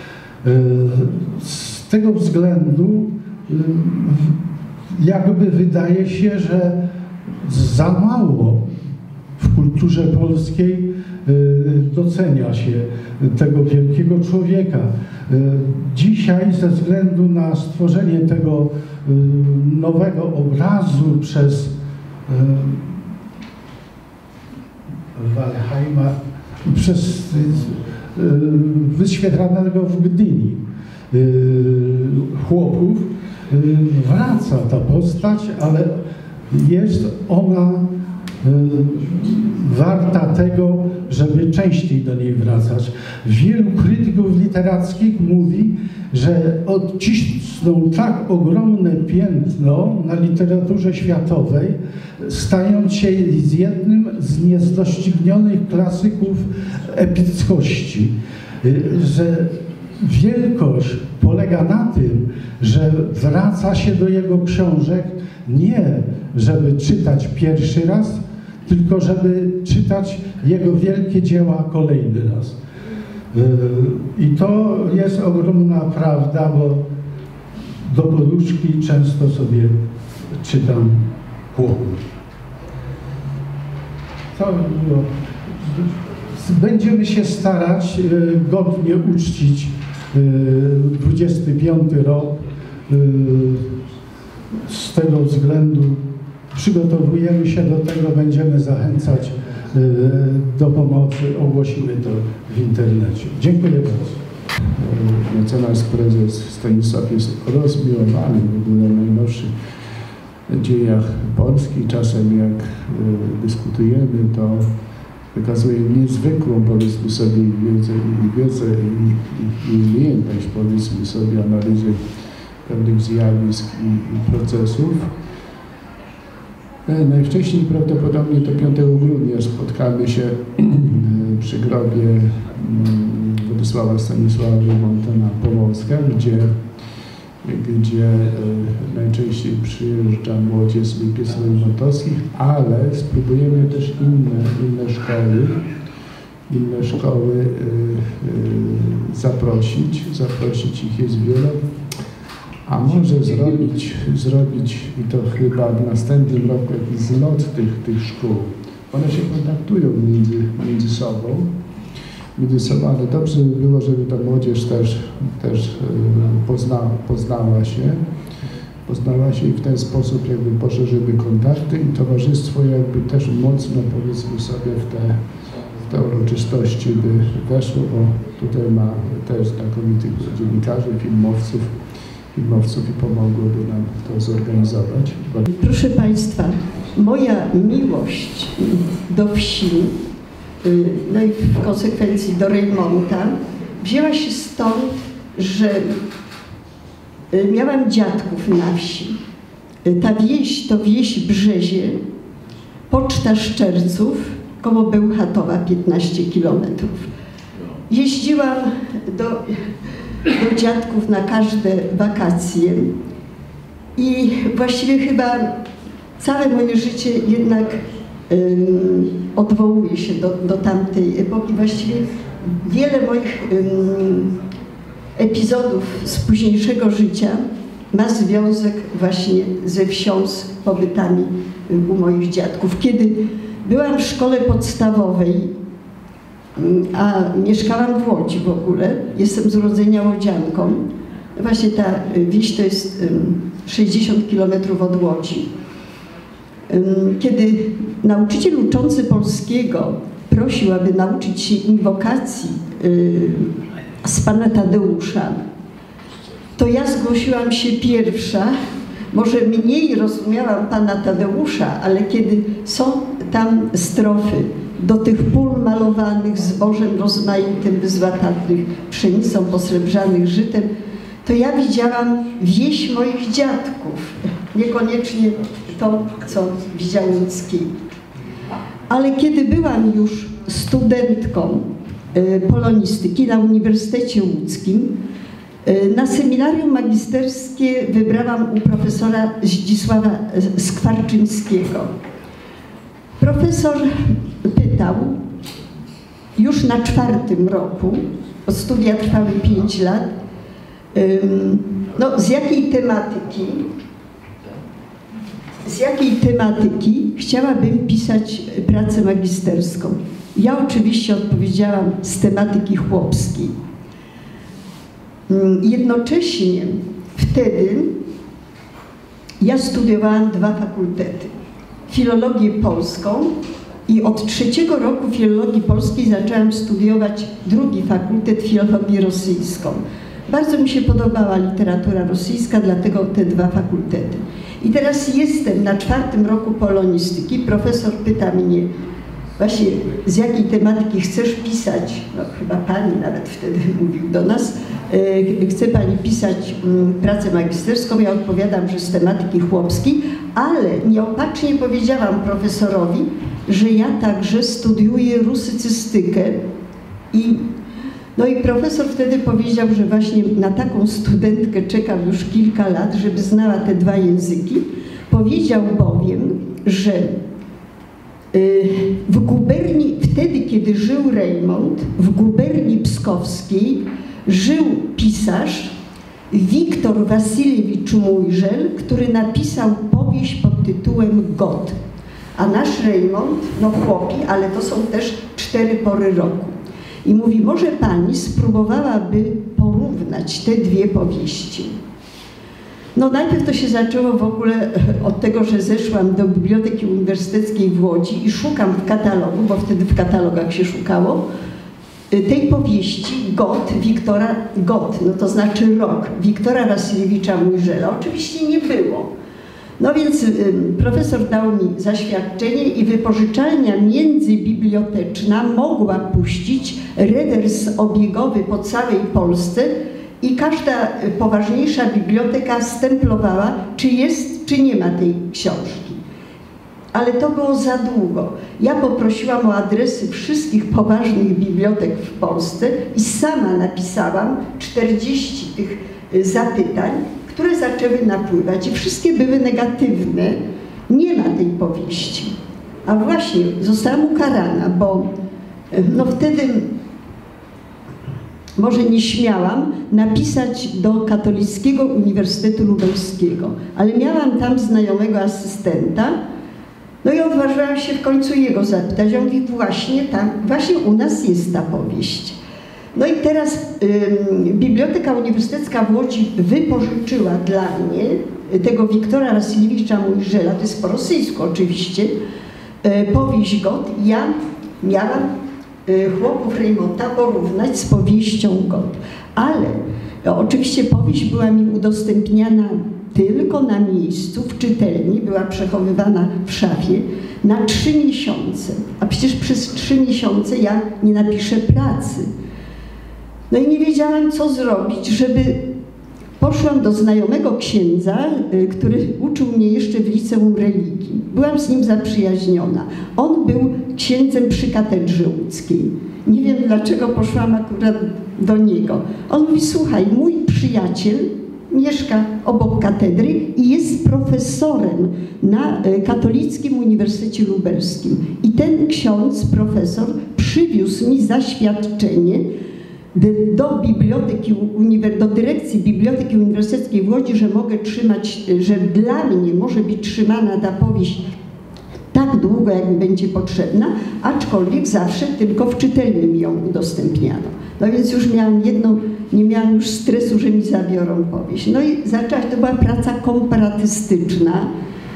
Z tego względu jakby wydaje się, że za mało w kulturze polskiej docenia się tego wielkiego człowieka. Dzisiaj ze względu na stworzenie tego nowego obrazu przez Walheima, przez wyświetlanego w Gdyni chłopów, wraca ta postać, ale jest ona warta tego, żeby częściej do niej wracać. Wielu krytyków literackich mówi, że odcisnął tak ogromne piętno na literaturze światowej, stając się jednym z niedoścignionych klasyków epickości, że wielkość polega na tym, że wraca się do jego książek nie żeby czytać pierwszy raz, tylko żeby czytać jego wielkie dzieła kolejny raz. I to jest ogromna prawda, bo do poduszki często sobie czytam Chłopów. Będziemy się starać godnie uczcić 25 rok. Z tego względu przygotowujemy się do tego, będziemy zachęcać do pomocy, ogłosimy to w internecie. Dziękuję bardzo. Mecenas prezes Stanisław jest rozmiłowany w ogóle w najnowszych dziejach Polski. Czasem jak dyskutujemy, to wykazuje niezwykłą, powiedzmy sobie, wiedzę i umiejętność, powiedzmy sobie, analizy pewnych zjawisk i procesów. Najwcześniej prawdopodobnie to 5 grudnia spotkamy się przy grobie Władysława Stanisława Reymonta na Powązkach, gdzie najczęściej przyjeżdża młodzież z Lipiec Reymontowskich, ale spróbujemy też inne szkoły zaprosić ich jest wiele. A może zrobić i to chyba w następnym roku jakiś zlot tych szkół. One się kontaktują między sobą, ale dobrze by było, żeby ta młodzież też poznała się i w ten sposób jakby poszerzymy kontakty i towarzystwo jakby też mocno, powiedzmy sobie, w te uroczystości by weszło, bo tutaj ma też znakomitych dziennikarzy, filmowców i pomogłoby nam to zorganizować. Proszę Państwa, moja miłość do wsi, no i w konsekwencji do Reymonta, wzięła się stąd, że miałam dziadków na wsi. Ta wieś to wieś Brzezie, Poczta Szczerców, koło Bełchatowa, 15 kilometrów. Jeździłam do dziadków na każde wakacje i właściwie chyba całe moje życie jednak odwołuje się do tamtej epoki. Właściwie wiele moich epizodów z późniejszego życia ma związek właśnie ze wsią, z pobytami u moich dziadków. Kiedy byłam w szkole podstawowej, a mieszkałam w Łodzi w ogóle, jestem z urodzenia łodzianką. Właśnie ta wieś to jest 60 kilometrów od Łodzi. Kiedy nauczyciel uczący polskiego prosił, aby nauczyć się inwokacji z pana Tadeusza, to ja zgłosiłam się pierwsza. Może mniej rozumiałam pana Tadeusza, ale kiedy są tam strofy do tych pól malowanych zbożem rozmaitym, wyzłatanych pszenicą, posrebrzanych żytem, to ja widziałam wieś moich dziadków, niekoniecznie to, co widział Łódzki. Ale kiedy byłam już studentką polonistyki na Uniwersytecie Łódzkim, na seminarium magisterskie wybrałam u profesora Zdzisława Skwarczyńskiego. Profesor pytał już na 4. roku, bo studia trwały 5 lat, no, z jakiej tematyki chciałabym pisać pracę magisterską. Ja oczywiście odpowiedziałam z tematyki chłopskiej. Jednocześnie wtedy ja studiowałam 2 fakultety. Filologię polską i od 3. roku filologii polskiej zaczęłam studiować 2. fakultet, filologię rosyjską. Bardzo mi się podobała literatura rosyjska, dlatego te 2 fakultety. I teraz jestem na 4. roku polonistyki. Profesor pyta mnie, właśnie z jakiej tematyki chcesz pisać, no chyba pani nawet wtedy mówił do nas, chce pani pisać pracę magisterską, ja odpowiadam, że z tematyki chłopskiej, ale nieopatrznie powiedziałam profesorowi, że ja także studiuję rusycystykę no i profesor wtedy powiedział, że właśnie na taką studentkę czekam już kilka lat, żeby znała te dwa języki. Powiedział bowiem, że w guberni, wtedy kiedy żył Rejmont, w guberni pskowskiej żył pisarz Wiktor Wasiljewicz Mujżel, który napisał powieść pod tytułem God. A nasz Rejmont, no chłopi, ale to są też 4 pory roku. I mówi, może pani spróbowałaby porównać te dwie powieści. No najpierw to się zaczęło w ogóle od tego, że zeszłam do Biblioteki Uniwersyteckiej w Łodzi i szukam w katalogu, bo wtedy w katalogach się szukało, tej powieści God, no to znaczy rok, Wiktora Wasiljewicza Mujżela. Oczywiście nie było. No więc profesor dał mi zaświadczenie i wypożyczalnia międzybiblioteczna mogła puścić rewers obiegowy po całej Polsce i każda poważniejsza biblioteka stemplowała, czy jest, czy nie ma tej książki. Ale to było za długo. Ja poprosiłam o adresy wszystkich poważnych bibliotek w Polsce i sama napisałam 40 tych zapytań, które zaczęły napływać i wszystkie były negatywne. Nie ma tej powieści. A właśnie zostałam ukarana, bo no wtedy może nie śmiałam napisać do Katolickiego Uniwersytetu Lubelskiego, ale miałam tam znajomego asystenta, no i odważyłam się w końcu jego zapytać. On mówi, właśnie u nas jest ta powieść. No i teraz Biblioteka Uniwersytecka w Łodzi wypożyczyła dla mnie tego Wiktora Wasiljewicza Mujżela, to jest po rosyjsku oczywiście, powieść God. Ja miałam chłopów Rejmonta porównać z powieścią God. Ale oczywiście powieść była mi udostępniana tylko na miejscu, w czytelni, była przechowywana w szafie na 3 miesiące. A przecież przez 3 miesiące ja nie napiszę pracy. No i nie wiedziałam, co zrobić, żeby... Poszłam do znajomego księdza, który uczył mnie jeszcze w liceum religii. Byłam z nim zaprzyjaźniona. On był księdzem przy katedrze łódzkiej. Nie wiem, dlaczego poszłam akurat do niego. On mówi, słuchaj, mój przyjaciel mieszka obok katedry i jest profesorem na Katolickim Uniwersytecie Lubelskim. I ten ksiądz, profesor, przywiózł mi zaświadczenie do dyrekcji Biblioteki Uniwersyteckiej w Łodzi, że mogę trzymać, że dla mnie może być trzymana ta powieść tak długo, jak mi będzie potrzebna, aczkolwiek zawsze tylko w czytelni mi ją udostępniano. No więc już miałam nie miałam już stresu, że mi zabiorą powieść. No i zaczęła, to była praca komparatystyczna,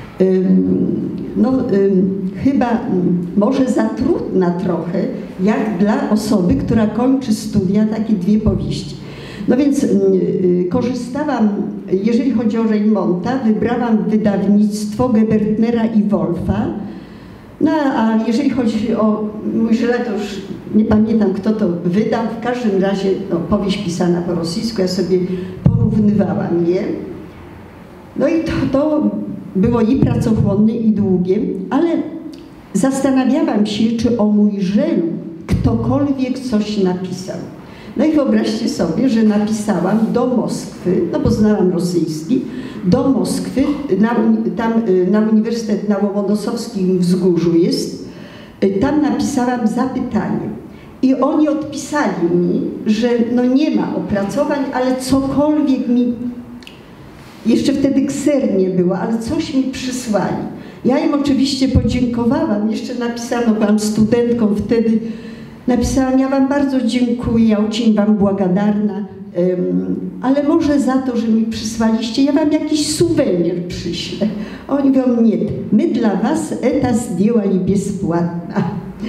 chyba może za trudna trochę, jak dla osoby, która kończy studia, takie 2 powieści. No więc korzystałam, jeżeli chodzi o Rejmonta, wybrałam wydawnictwo Gebertnera i Wolfa. No a jeżeli chodzi o Mujżela, to już nie pamiętam, kto to wydał. W każdym razie powieść pisana po rosyjsku, ja sobie porównywałam je. No i to było i pracochłonne, i długie, ale zastanawiałam się, czy o Mujżelu ktokolwiek coś napisał. No i wyobraźcie sobie, że napisałam do Moskwy, no bo znałam rosyjski, do Moskwy, tam na Uniwersytet na Łomonosowskim Wzgórzu jest, tam napisałam zapytanie. I oni odpisali mi, że no nie ma opracowań, ale cokolwiek mi, jeszcze wtedy kser nie było, ale coś mi przysłali. Ja im oczywiście podziękowałam, jeszcze napisałam, no byłam studentką wtedy, napisałam, ja wam bardzo dziękuję, ja очень wam благодарна, ale może za to, że mi przysłaliście, ja wam jakiś suwenir przyślę. Oni mówią, nie, my dla was это сделали бесплатно.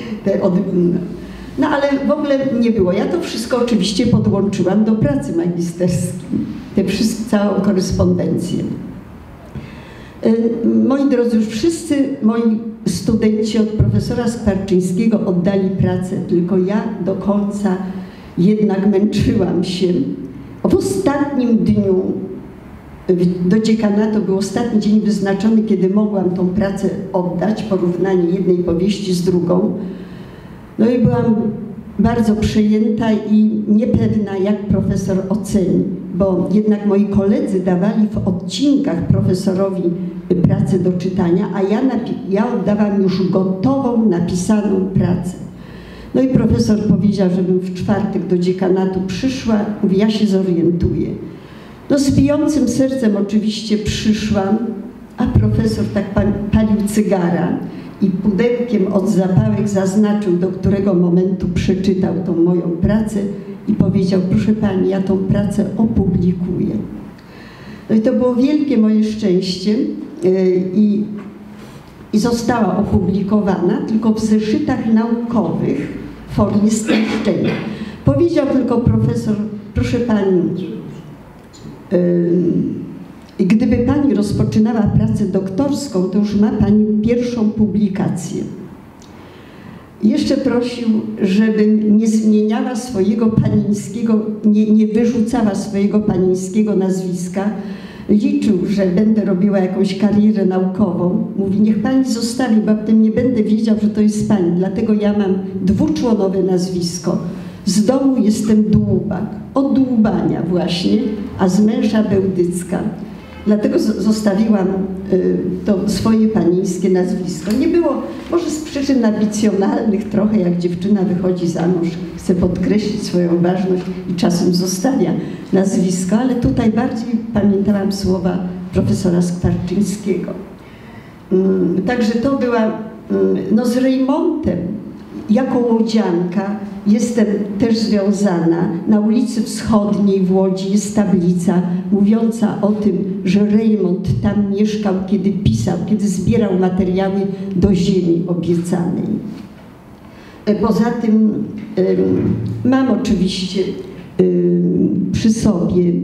No ale w ogóle nie było. Ja to wszystko oczywiście podłączyłam do pracy magisterskiej. Całą korespondencję. Moi drodzy, już wszyscy moi studenci od profesora Skwarczyńskiego oddali pracę, tylko ja do końca jednak męczyłam się. W ostatnim dniu do dziekanatu był ostatni dzień wyznaczony, kiedy mogłam tą pracę oddać, porównanie jednej powieści z drugą. No i byłam bardzo przejęta i niepewna, jak profesor oceni, bo jednak moi koledzy dawali w odcinkach profesorowi pracę do czytania, a ja oddawałam już gotową, napisaną pracę. No i profesor powiedział, żebym w czwartek do dziekanatu przyszła, mówi, ja się zorientuję. No z bijącym sercem oczywiście przyszłam, a profesor tak palił cygara i pudełkiem od zapałek zaznaczył, do którego momentu przeczytał tą moją pracę i powiedział, proszę pani, ja tą pracę opublikuję. No i to było wielkie moje szczęście i została opublikowana, tylko w zeszytach naukowych w formie streszczenia. Powiedział tylko profesor, proszę pani, gdyby pani rozpoczynała pracę doktorską, to już ma pani pierwszą publikację. Jeszcze prosił, żebym nie zmieniała swojego panińskiego, nie wyrzucała swojego panińskiego nazwiska. Liczył, że będę robiła jakąś karierę naukową. Mówi, niech pani zostawi, bo potem nie będę wiedział, że to jest pani. Dlatego ja mam dwuczłonowe nazwisko. Z domu jestem Dłubak, od dłubania właśnie, a z męża Bełdycka. Dlatego zostawiłam to swoje panińskie nazwisko. Nie było, może z przyczyn ambicjonalnych trochę, jak dziewczyna wychodzi za mąż, chce podkreślić swoją ważność i czasem zostawia nazwisko, ale tutaj bardziej pamiętałam słowa profesora Skwarczyńskiego. Także to była, no z Rejmontem, jako łodzianka jestem też związana. Na ulicy Wschodniej w Łodzi jest tablica mówiąca o tym, że Rejmont tam mieszkał, kiedy pisał, kiedy zbierał materiały do ziemi obiecanej. Poza tym mam oczywiście przy sobie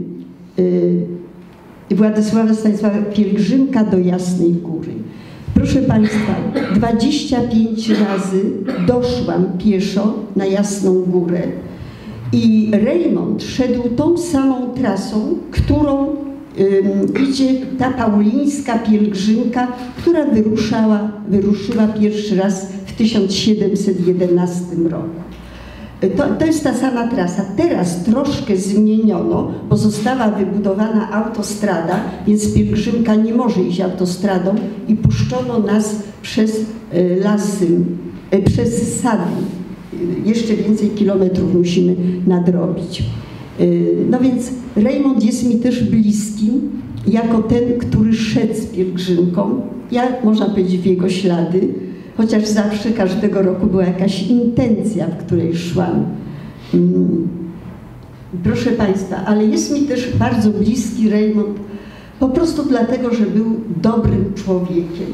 Władysława Stanisława Pielgrzymka do Jasnej Góry. Proszę Państwa, 25 razy doszłam pieszo na Jasną Górę i Rejmont szedł tą samą trasą, którą idzie ta paulińska pielgrzymka, która wyruszyła pierwszy raz w 1711 roku. To jest ta sama trasa. Teraz troszkę zmieniono, bo została wybudowana autostrada, więc pielgrzymka nie może iść autostradą i puszczono nas przez lasy, przez sady. Jeszcze więcej kilometrów musimy nadrobić. No więc Rejmont jest mi też bliski, jako ten, który szedł z pielgrzymką. Ja, można powiedzieć, w jego ślady, chociaż zawsze, każdego roku była jakaś intencja, w której szłam. Proszę Państwa, ale jest mi też bardzo bliski Rejmont po prostu dlatego, że był dobrym człowiekiem.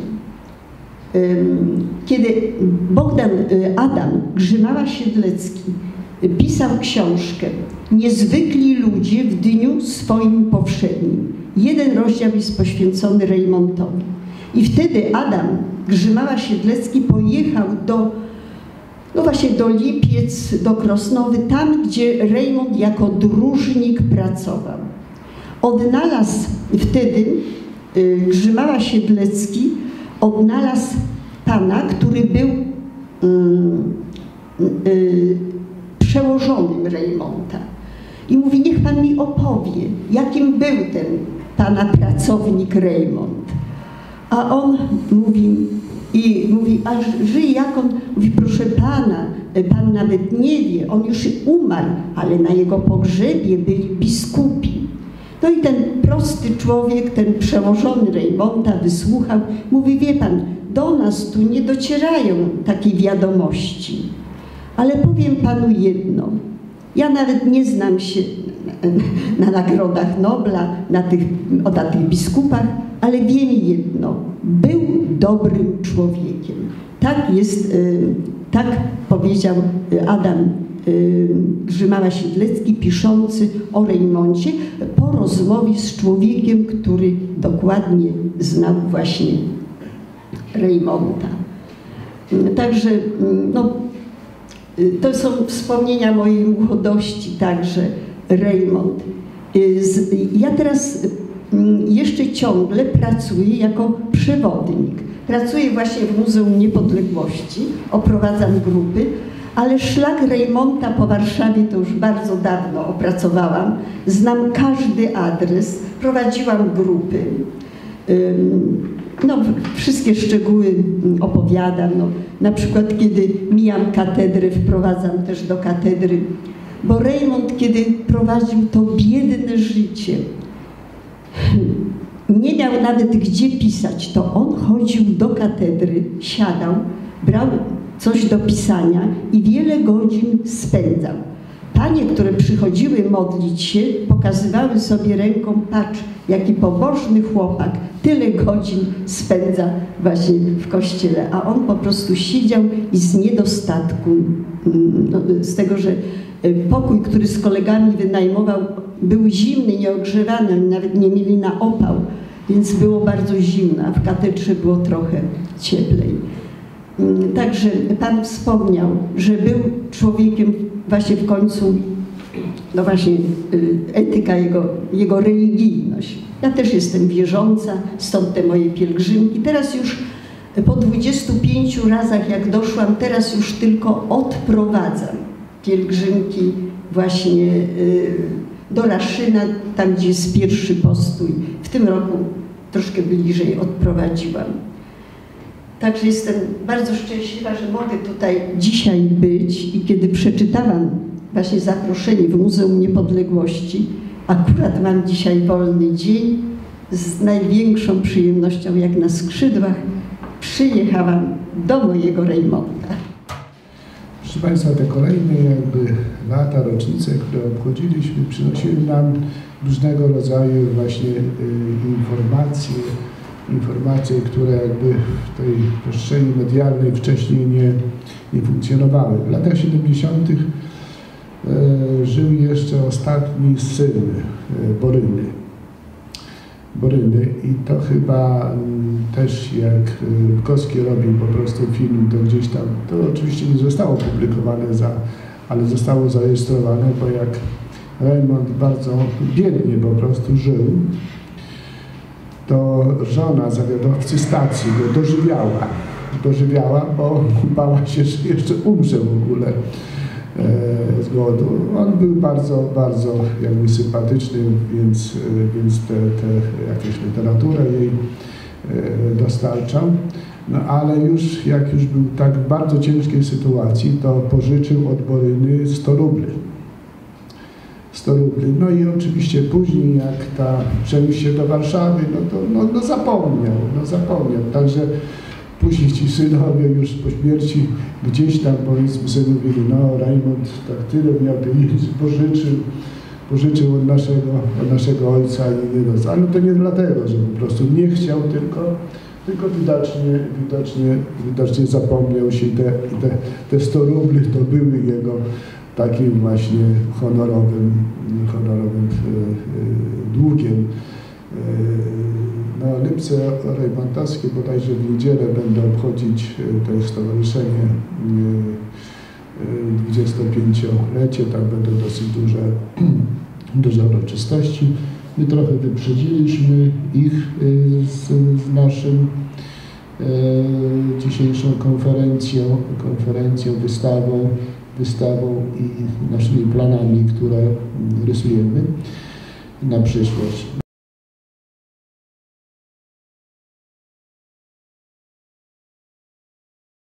Kiedy Adam Grzymała-Siedlecki pisał książkę Niezwykli ludzie w dniu swoim powszednim, jeden rozdział jest poświęcony Rejmontowi. I wtedy Adam Grzymała-Siedlecki pojechał właśnie do Lipiec, do Krosnowy, tam gdzie Rejmont jako dróżnik pracował. Odnalazł wtedy Grzymała-Siedlecki, odnalazł pana, który był przełożonym Rejmonta. I mówi, niech pan mi opowie, jakim był ten pana pracownik Rejmont. A on mówi, a żyje jak on? Mówi, proszę pana, pan nawet nie wie, on już umarł, ale na jego pogrzebie byli biskupi. No i ten prosty człowiek, ten przełożony Rejmonta wysłuchał, mówi, wie pan, do nas tu nie docierają takie wiadomości, ale powiem panu jedno, ja nawet nie znam się na nagrodach Nobla, na tych biskupach, ale wiem jedno, był dobrym człowiekiem. Tak powiedział Adam Grzymała-Siedlecki, piszący o Rejmoncie, po rozmowie z człowiekiem, który dokładnie znał właśnie Rejmonta. Także no, to są wspomnienia mojej młodości, także Rejmont. Ja teraz jeszcze ciągle pracuję jako przewodnik. Pracuję właśnie w Muzeum Niepodległości, oprowadzam grupy, ale szlak Rejmonta po Warszawie to już bardzo dawno opracowałam. Znam każdy adres, prowadziłam grupy. No, wszystkie szczegóły opowiadam. No, na przykład kiedy mijam katedrę, wprowadzam też do katedry. Bo Rejmont, kiedy prowadził to biedne życie, nie miał nawet gdzie pisać, to on chodził do katedry, siadał, brał coś do pisania i wiele godzin spędzał. Panie, które przychodziły modlić się, pokazywały sobie ręką, patrz, jaki pobożny chłopak, tyle godzin spędza właśnie w kościele, a on po prostu siedział i z niedostatku, no, z tego, że pokój, który z kolegami wynajmował, był zimny, nieogrzewany, nawet nie mieli na opał, więc było bardzo zimno, a w katedrze było trochę cieplej. Także Pan wspomniał, że był człowiekiem właśnie w końcu, no właśnie etyka jego religijność. Ja też jestem wierząca, stąd te moje pielgrzymki. Teraz już po 25 razach jak doszłam, teraz już tylko odprowadzam pielgrzymki właśnie do Raszyna, tam gdzie jest pierwszy postój. W tym roku troszkę bliżej odprowadziłam. Także jestem bardzo szczęśliwa, że mogę tutaj dzisiaj być i kiedy przeczytałam właśnie zaproszenie w Muzeum Niepodległości, akurat mam dzisiaj wolny dzień, z największą przyjemnością jak na skrzydłach przyjechałam do mojego Rejmonta. Proszę Państwa, te kolejne jakby lata, rocznice, które obchodziliśmy, przynosiły nam różnego rodzaju właśnie informacje, które jakby w tej przestrzeni medialnej wcześniej nie funkcjonowały. W latach 70. Żył jeszcze ostatni syn Boryny i to chyba też jak Bukowski robił po prostu film, to gdzieś tam, to oczywiście nie zostało opublikowane, ale zostało zarejestrowane, bo jak Rejmont bardzo biednie po prostu żył, to żona zawiadowcy stacji go dożywiała, bo bała się, że jeszcze umrze w ogóle z głodu. On był bardzo, bardzo jakby sympatyczny, więc jakąś literaturę jej dostarczał. No ale jak już był w tak bardzo ciężkiej sytuacji, to pożyczył od Boryny 100 rubli. 100 rubli. No i oczywiście później, jak przeniósł się do Warszawy, no to zapomniał. Także później ci synowie już po śmierci gdzieś tam, powiedzmy sobie, mówili, no Rejmont tak tyle miał pieniędzy, pożyczył od naszego ojca i nie dostał. Ale to nie dlatego, że po prostu nie chciał, tylko widocznie zapomniał się i te 100 rubli to były jego takim właśnie honorowym długiem. Na Lipce Rejmontowskie bodajże w niedzielę będą obchodzić to stowarzyszenie 25-lecie, tam będą dosyć duże uroczystości. My trochę wyprzedziliśmy ich z naszym dzisiejszą konferencją, wystawą i naszymi planami, które rysujemy na przyszłość.